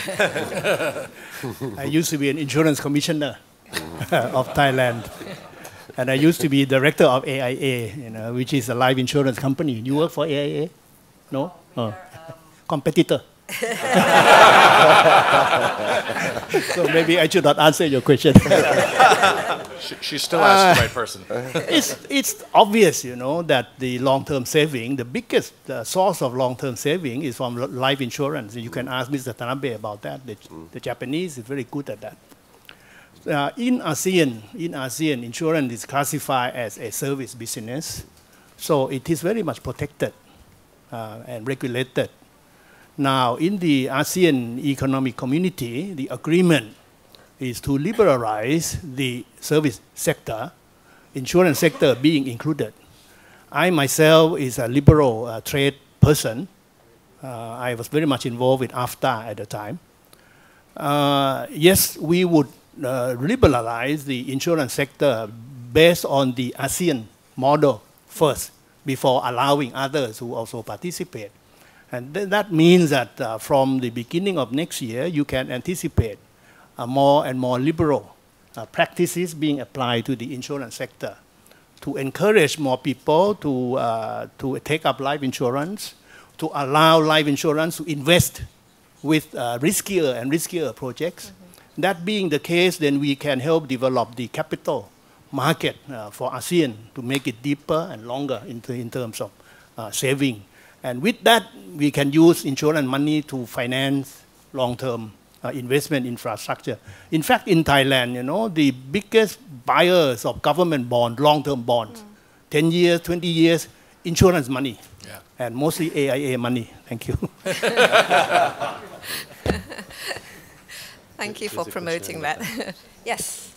I used to be an insurance commissioner of Thailand. And I used to be director of AIA, which is a life insurance company. You work for AIA? No? Oh. Competitor. So maybe I should not answer your question. She still asked the right person. It's obvious, that the long-term saving, the biggest source of long-term saving is from life insurance. You can ask Mr. Tanabe about that. The Japanese is very good at that. In ASEAN, insurance is classified as a service business, so it is very much protected and regulated. Now, in the ASEAN economic community, the agreement is to liberalize the service sector, insurance sector being included. I myself is a liberal trade person. I was very much involved with AFTA at the time. Yes, we would liberalize the insurance sector based on the ASEAN model first, before allowing others who also participate. And that means that from the beginning of next year, you can anticipate more and more liberal practices being applied to the insurance sector to encourage more people to take up life insurance, to allow life insurance to invest with riskier and riskier projects. That being the case, then we can help develop the capital market for ASEAN to make it deeper and longer in terms of saving. And with that, we can use insurance money to finance long-term investment infrastructure. In fact, in Thailand, the biggest buyers of government bonds, long-term bonds, 10 years, 20 years, insurance money, and mostly AIA money. Thank you. Thank you for promoting that. Yes.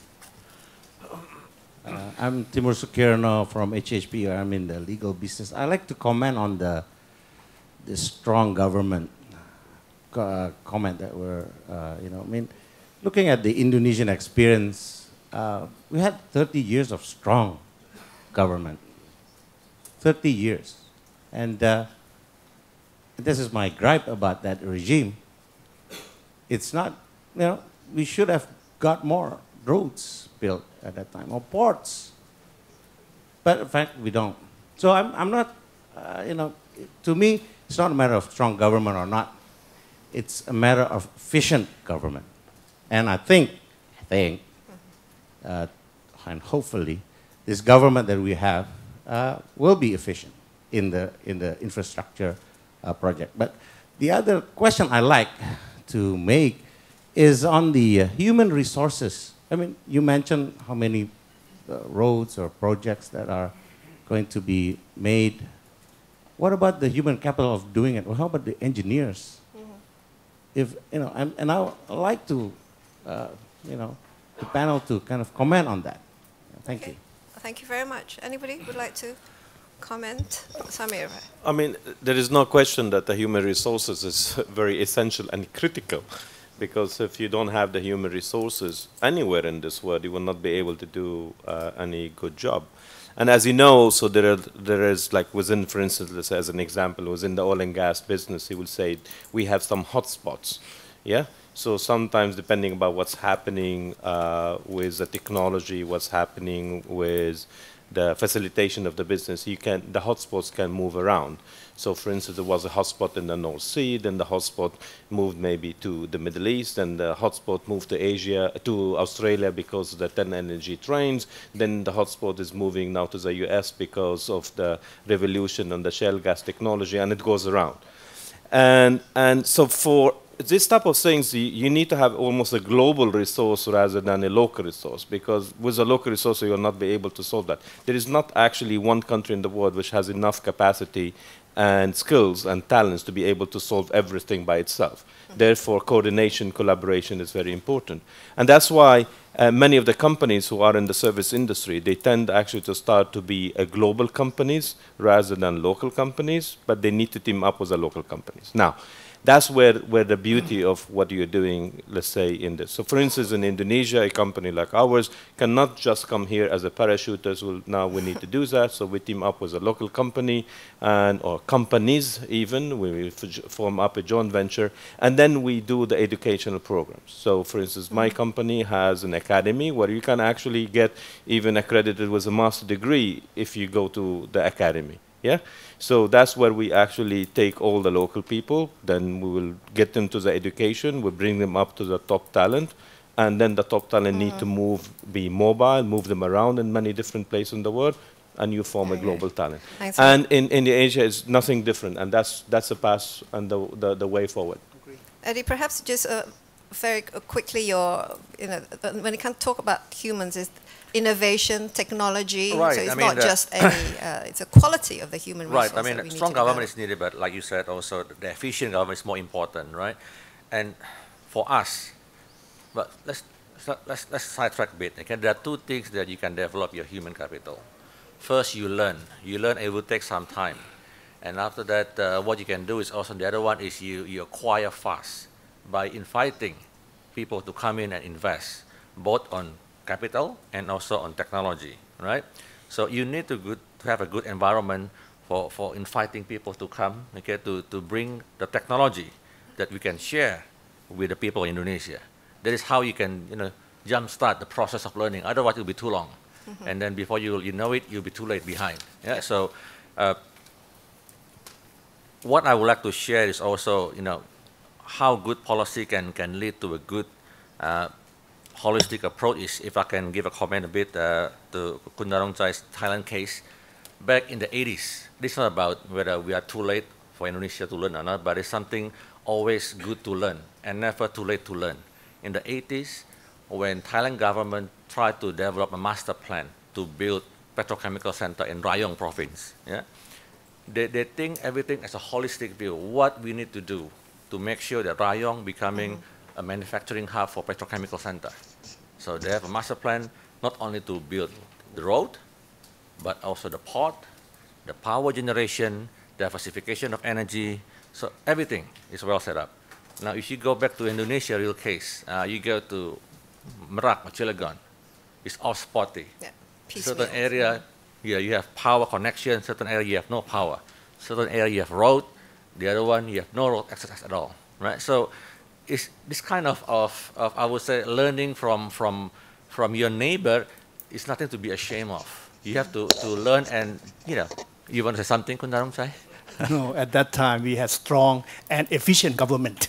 I'm Timur Sukirno from HHP. I'm in the legal business. I like to comment on the strong government comment that we're, looking at the Indonesian experience, we had 30 years of strong government. 30 years. And this is my gripe about that regime. It's not, we should have got more roads built at that time, or ports. But in fact, we don't. So I'm not, to me, it's not a matter of strong government or not. It's a matter of efficient government. And I think, and hopefully, this government that we have will be efficient in the infrastructure project. But the other question I like to make is on the human resources. I mean, you mentioned how many roads or projects that are going to be made. What about the human capital of doing it? Well, how about the engineers? If and I would like to, the panel to kind of comment on that. Thank you. Thank you very much. Anybody would like to comment? Samir. I mean, there is no question that the human resources is very essential and critical, because if you don't have the human resources anywhere in this world, you will not be able to do any good job. And as you know, so there is like within, for instance, let's say as an example, within the oil and gas business, he will say we have some hotspots, yeah? So sometimes depending about what's happening with the technology, what's happening with the facilitation of the business, the hotspots can move around. So for instance, there was a hotspot in the North Sea, then the hotspot moved maybe to the Middle East, and the hotspot moved to Asia, to Australia because of the 10 energy trains. Then the hotspot is moving now to the US because of the revolution on the shale gas technology, and it goes around. And so for this type of things, you need to have almost a global resource rather than a local resource, because with a local resource, you will not be able to solve that. There is not actually one country in the world which has enough capacity and skills and talents to be able to solve everything by itself. Therefore, coordination, collaboration is very important. And that's why many of the companies who are in the service industry, they tend actually to start to be global companies rather than local companies, but they need to team up with the local companies. Now, that's where the beauty of what you're doing, let's say, in this. So for instance, in Indonesia, a company like ours cannot just come here as a parachuters. Well, now we need to do that, so we team up with a local company, or companies even. We form up a joint venture, and then we do the educational programs. So for instance, my company has an academy where you can actually get even accredited with a master's degree if you go to the academy. Yeah? So that's where we actually take all the local people, then we will get them to the education, we bring them up to the top talent, and then the top talent need to be mobile, move them around in many different places in the world, and you form a global talent. Thanks. And in Asia, it's nothing different, and that's the path and the way forward. Eddy, perhaps just very quickly, when you can talk about humans, is innovation, technology, right. so it's I mean, not just any, it's a quality of the human resource. Right, I mean, strong government is needed, but like you said, also the efficient government is more important, right? And for us, but let's sidetrack a bit, okay? There are two things that you can develop your human capital. First, you learn. You learn, it will take some time. And after that, what you can do is also, the other one is you acquire fast by inviting people to come in and invest, both on capital and also on technology, right? So you need to have a good environment for inviting people to come, okay, to bring the technology that we can share with the people in Indonesia. That is how you can, jumpstart the process of learning. Otherwise, it will be too long. And then before you know it, you'll be too late behind. Yeah? So what I would like to share is also, how good policy can lead to a good holistic approach is, if I can give a comment a bit to Narongchai's Thailand case. Back in the 80s, this is not about whether we are too late for Indonesia to learn or not, but it's something always good to learn and never too late to learn. In the 80s, when Thailand government tried to develop a master plan to build petrochemical center in Rayong province, yeah, they think everything as a holistic view, what we need to do to make sure that Rayong becoming a manufacturing hub for petrochemical center. So they have a master plan not only to build the road, but also the port, the power generation, diversification of energy. So everything is well set up. Now, if you go back to Indonesia, real case, you go to Merak or Cilegon, it's all spotty. Yeah, certain area, you have power connection, certain area you have no power. Certain area you have road, the other one you have no road access at all, right? So it's this kind of I would say, learning from your neighbor is nothing to be ashamed of. You have to learn, and you want to say something, Kun Narongchai? No, at that time we had strong and efficient government,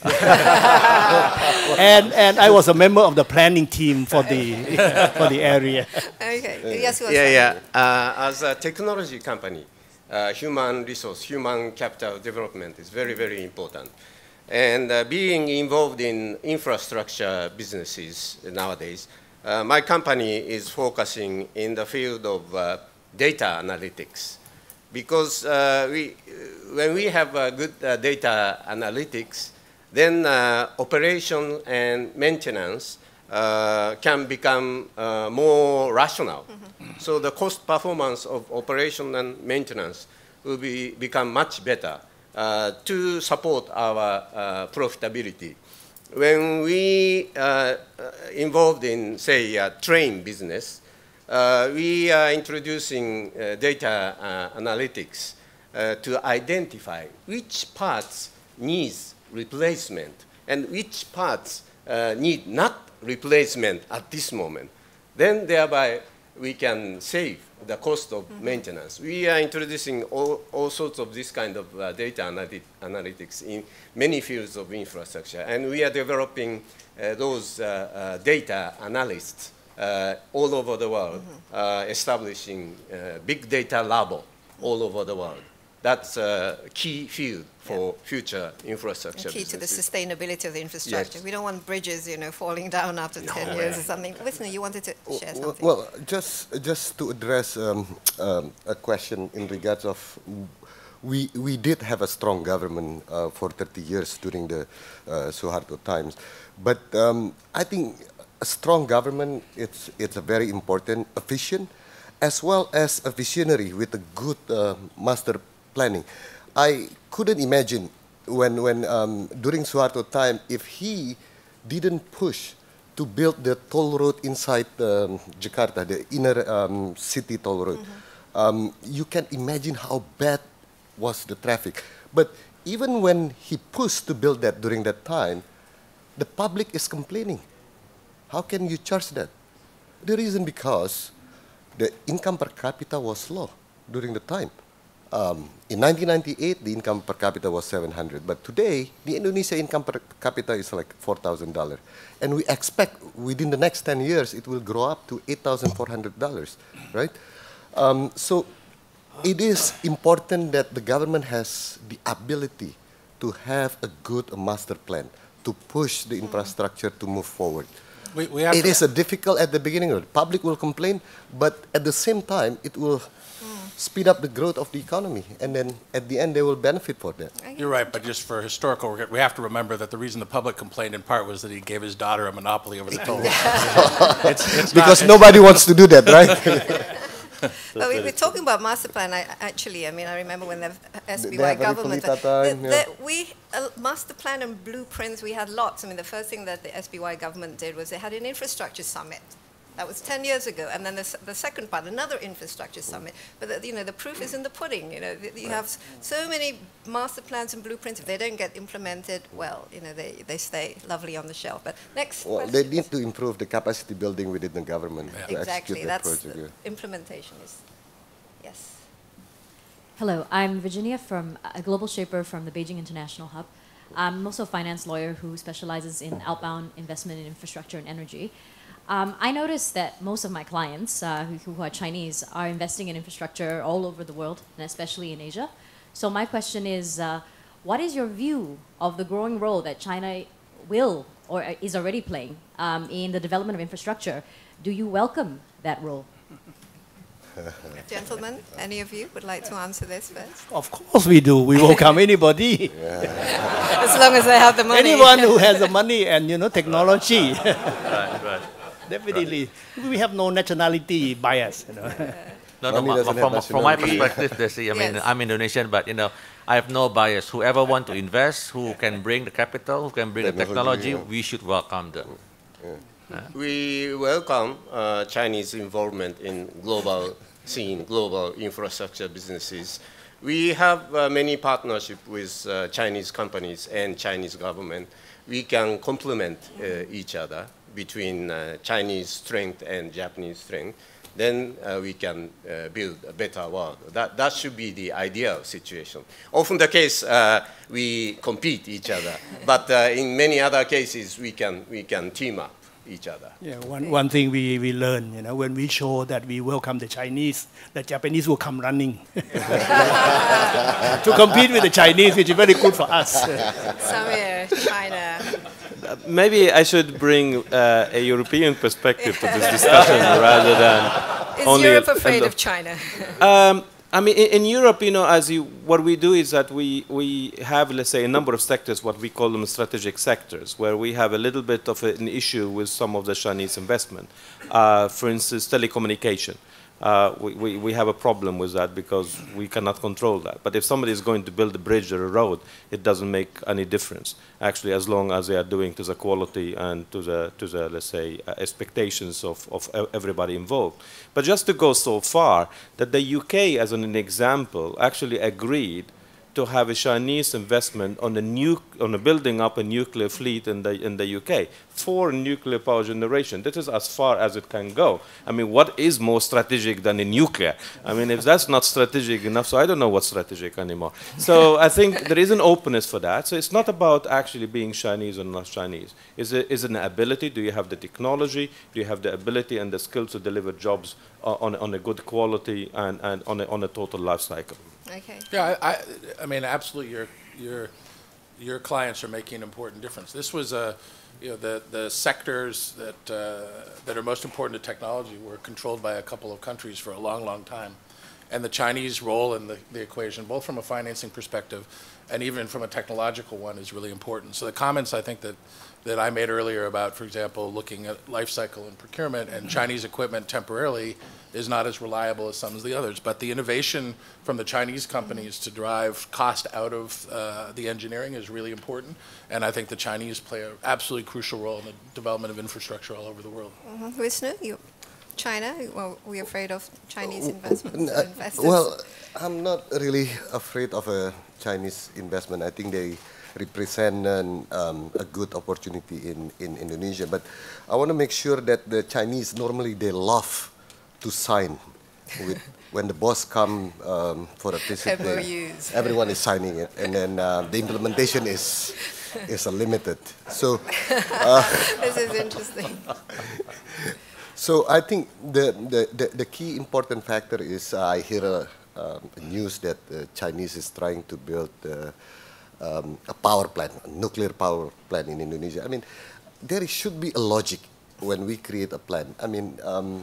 and I was a member of the planning team for the area. Okay, Yasuo. As a technology company, human resource, human capital development is very, very important. And being involved in infrastructure businesses nowadays, my company is focusing in the field of data analytics. Because when we have good data analytics, then operation and maintenance can become more rational. So the cost performance of operation and maintenance will become much better to support our profitability. When we involved in, say, train business, we are introducing data analytics to identify which parts needs replacement and which parts need not replacement at this moment. Then thereby we can save the cost of maintenance. We are introducing all sorts of this kind of data analytics in many fields of infrastructure, and we are developing those data analysts all over the world, establishing big data lab all over the world. That's a key field for future infrastructure. Key to the businesses. sustainability of the infrastructure. Yes. We don't want bridges, falling down after 10 years or something. Wishnu, you wanted to share something? Well, just to address a question in regards of, we did have a strong government for 30 years during the Suharto times, but I think a strong government, it's a very important, efficient, as well as a visionary with a good master planning. I couldn't imagine when during Suharto time, if he didn't push to build the toll road inside Jakarta, the inner city toll road. You can imagine how bad was the traffic. But even when he pushed to build that during that time, the public is complaining. How can you charge that? The reason because the income per capita was low during the time. In 1998, the income per capita was 700, but today, the Indonesia income per capita is like $4,000. And we expect within the next 10 years, it will grow up to $8,400, right? So it is important that the government has the ability to have a good master plan to push the infrastructure to move forward. It is difficult at the beginning. The public will complain, but at the same time, it will speed up the growth of the economy, and then at the end they will benefit for that. You're right, but just for historical, we have to remember that the reason the public complained in part was that he gave his daughter a monopoly over the toll. Because nobody wants to do that, right? But we're talking about master plan. I mean, I remember when the SBY government, master plan and blueprints, we had lots. I mean, the first thing that the SBY government did was they had an infrastructure summit. That was 10 years ago. And then the second part, another infrastructure summit. But the proof is in the pudding. You have so many master plans and blueprints. If they don't get implemented, well, they stay lovely on the shelf. But next question. They need to improve the capacity building within the government to exactly. execute that That's project. implementation is, yes. Hello, I'm Virginia from a global shaper from the Beijing International Hub. I'm also a finance lawyer who specializes in outbound investment in infrastructure and energy. I noticed that most of my clients who are Chinese are investing in infrastructure all over the world, and especially in Asia. So my question is, what is your view of the growing role that China will or is already playing in the development of infrastructure? Do you welcome that role? Gentlemen, any of you would like to answer this first? Of course we do. We welcome anybody. As long as they have the money. Anyone who has the money and technology. Right. Definitely. We have no nationality bias. From my perspective, Dessy, I mean, I'm Indonesian, but I have no bias. Whoever want to invest, who can bring the capital, who can bring the technology, we should welcome them. We welcome Chinese involvement in global scene, global infrastructure businesses. We have many partnerships with Chinese companies and Chinese government. We can complement each other between Chinese strength and Japanese strength. Then we can build a better world. That should be the ideal situation. Often the case, we compete each other, but in many other cases, we can team up each other. Yeah, one thing we learn, when we show that we welcome the Chinese, the Japanese will come running to compete with the Chinese, which is very good for us. Samir, China. Maybe I should bring a European perspective to this discussion rather than Is only Europe afraid of China? I mean, in Europe, what we do is that we have, let's say, a number of sectors, what we call them strategic sectors, where we have a little bit of an issue with some of the Chinese investment. For instance, telecommunication. We have a problem with that because we cannot control that. But if somebody is going to build a bridge or a road, it doesn't make any difference, actually, as long as they are doing to the quality and to the let's say, expectations of everybody involved. But just to go so far, that the UK, as an example, actually agreed to have a Chinese investment on a building up a nuclear fleet in the UK for nuclear power generation. That is as far as it can go. I mean, what is more strategic than in nuclear? I mean, if that's not strategic enough, so I don't know what's strategic anymore. So I think there is an openness for that. So it's not about actually being Chinese or not Chinese. Is it an ability? Do you have the technology? Do you have the ability and the skills to deliver jobs on a good quality and on a total life cycle? Okay. Yeah, I mean, absolutely. Your clients are making an important difference. This was the sectors that are most important to technology were controlled by a couple of countries for a long, long time, and the Chinese role in the equation, both from a financing perspective and even from a technological one, is really important. So the comments I think that I made earlier about, for example, looking at life cycle and procurement and Chinese equipment temporarily is not as reliable as some of the others. But the innovation from the Chinese companies to drive cost out of the engineering is really important. And I think the Chinese play an absolutely crucial role in the development of infrastructure all over the world. Wishnu, China, well, we're afraid of Chinese investments. Well, I'm not really afraid of a Chinese investment. I think they represent a good opportunity in Indonesia. But I want to make sure that the Chinese, normally they love to sign with, when the boss come for a visit, everyone is signing it, and then the implementation is limited. So this is interesting. So I think the key important factor is I hear news that the Chinese is trying to build a power plant, a nuclear power plant in Indonesia. I mean, there should be a logic when we create a plant. I mean,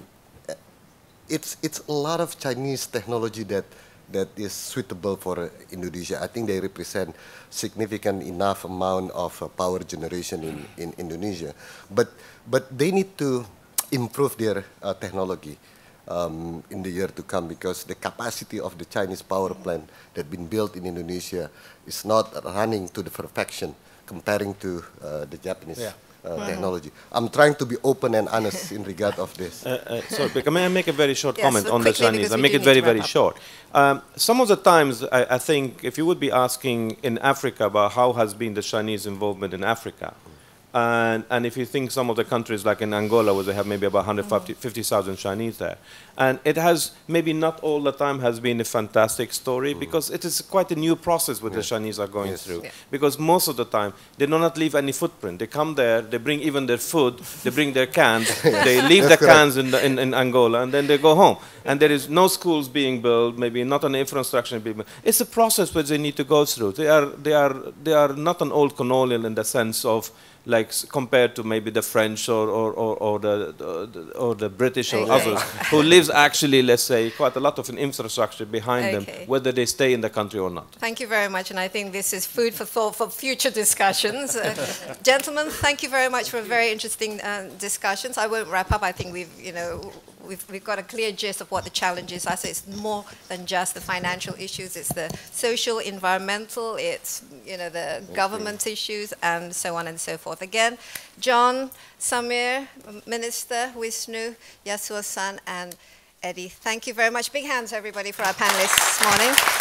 it's a lot of Chinese technology that is suitable for Indonesia. I think they represent significant enough amount of power generation in Indonesia, but they need to improve their technology in the year to come, because the capacity of the Chinese power plant that been built in Indonesia is not running to the perfection comparing to the Japanese technology. I'm trying to be open and honest in regard of this. So, may I make a very short comment on the Chinese? I make it very, very short. Some of the times, I think, if you would be asking in Africa about how has been the Chinese involvement in Africa, and if you think some of the countries like in Angola, where they have maybe about 150,000 Chinese there, and it has maybe not all the time has been a fantastic story, because it is quite a new process what the Chinese are going through. Because most of the time, they do not leave any footprint. They come there, they bring even their food, they bring their cans, they leave the cans in Angola, and then they go home. And there is no schools being built, maybe not an infrastructure being built. It's a process which they need to go through. They are not an old colonial in the sense of, like, compared to maybe the French or the British or others, who lives actually, let's say, quite a lot of an infrastructure behind them, whether they stay in the country or not. Thank you very much, and I think this is food for thought for future discussions. Gentlemen, thank you very much for very interesting discussions. I won't wrap up. I think we've got a clear gist of what the challenges are. So it's more than just the financial issues. It's the social, environmental, it's the government issues, and so on and so forth. Again, John, Samir, Minister, Wishnu, Yasuo-san, and Eddy, thank you very much. Big hands, everybody, for our panelists this morning.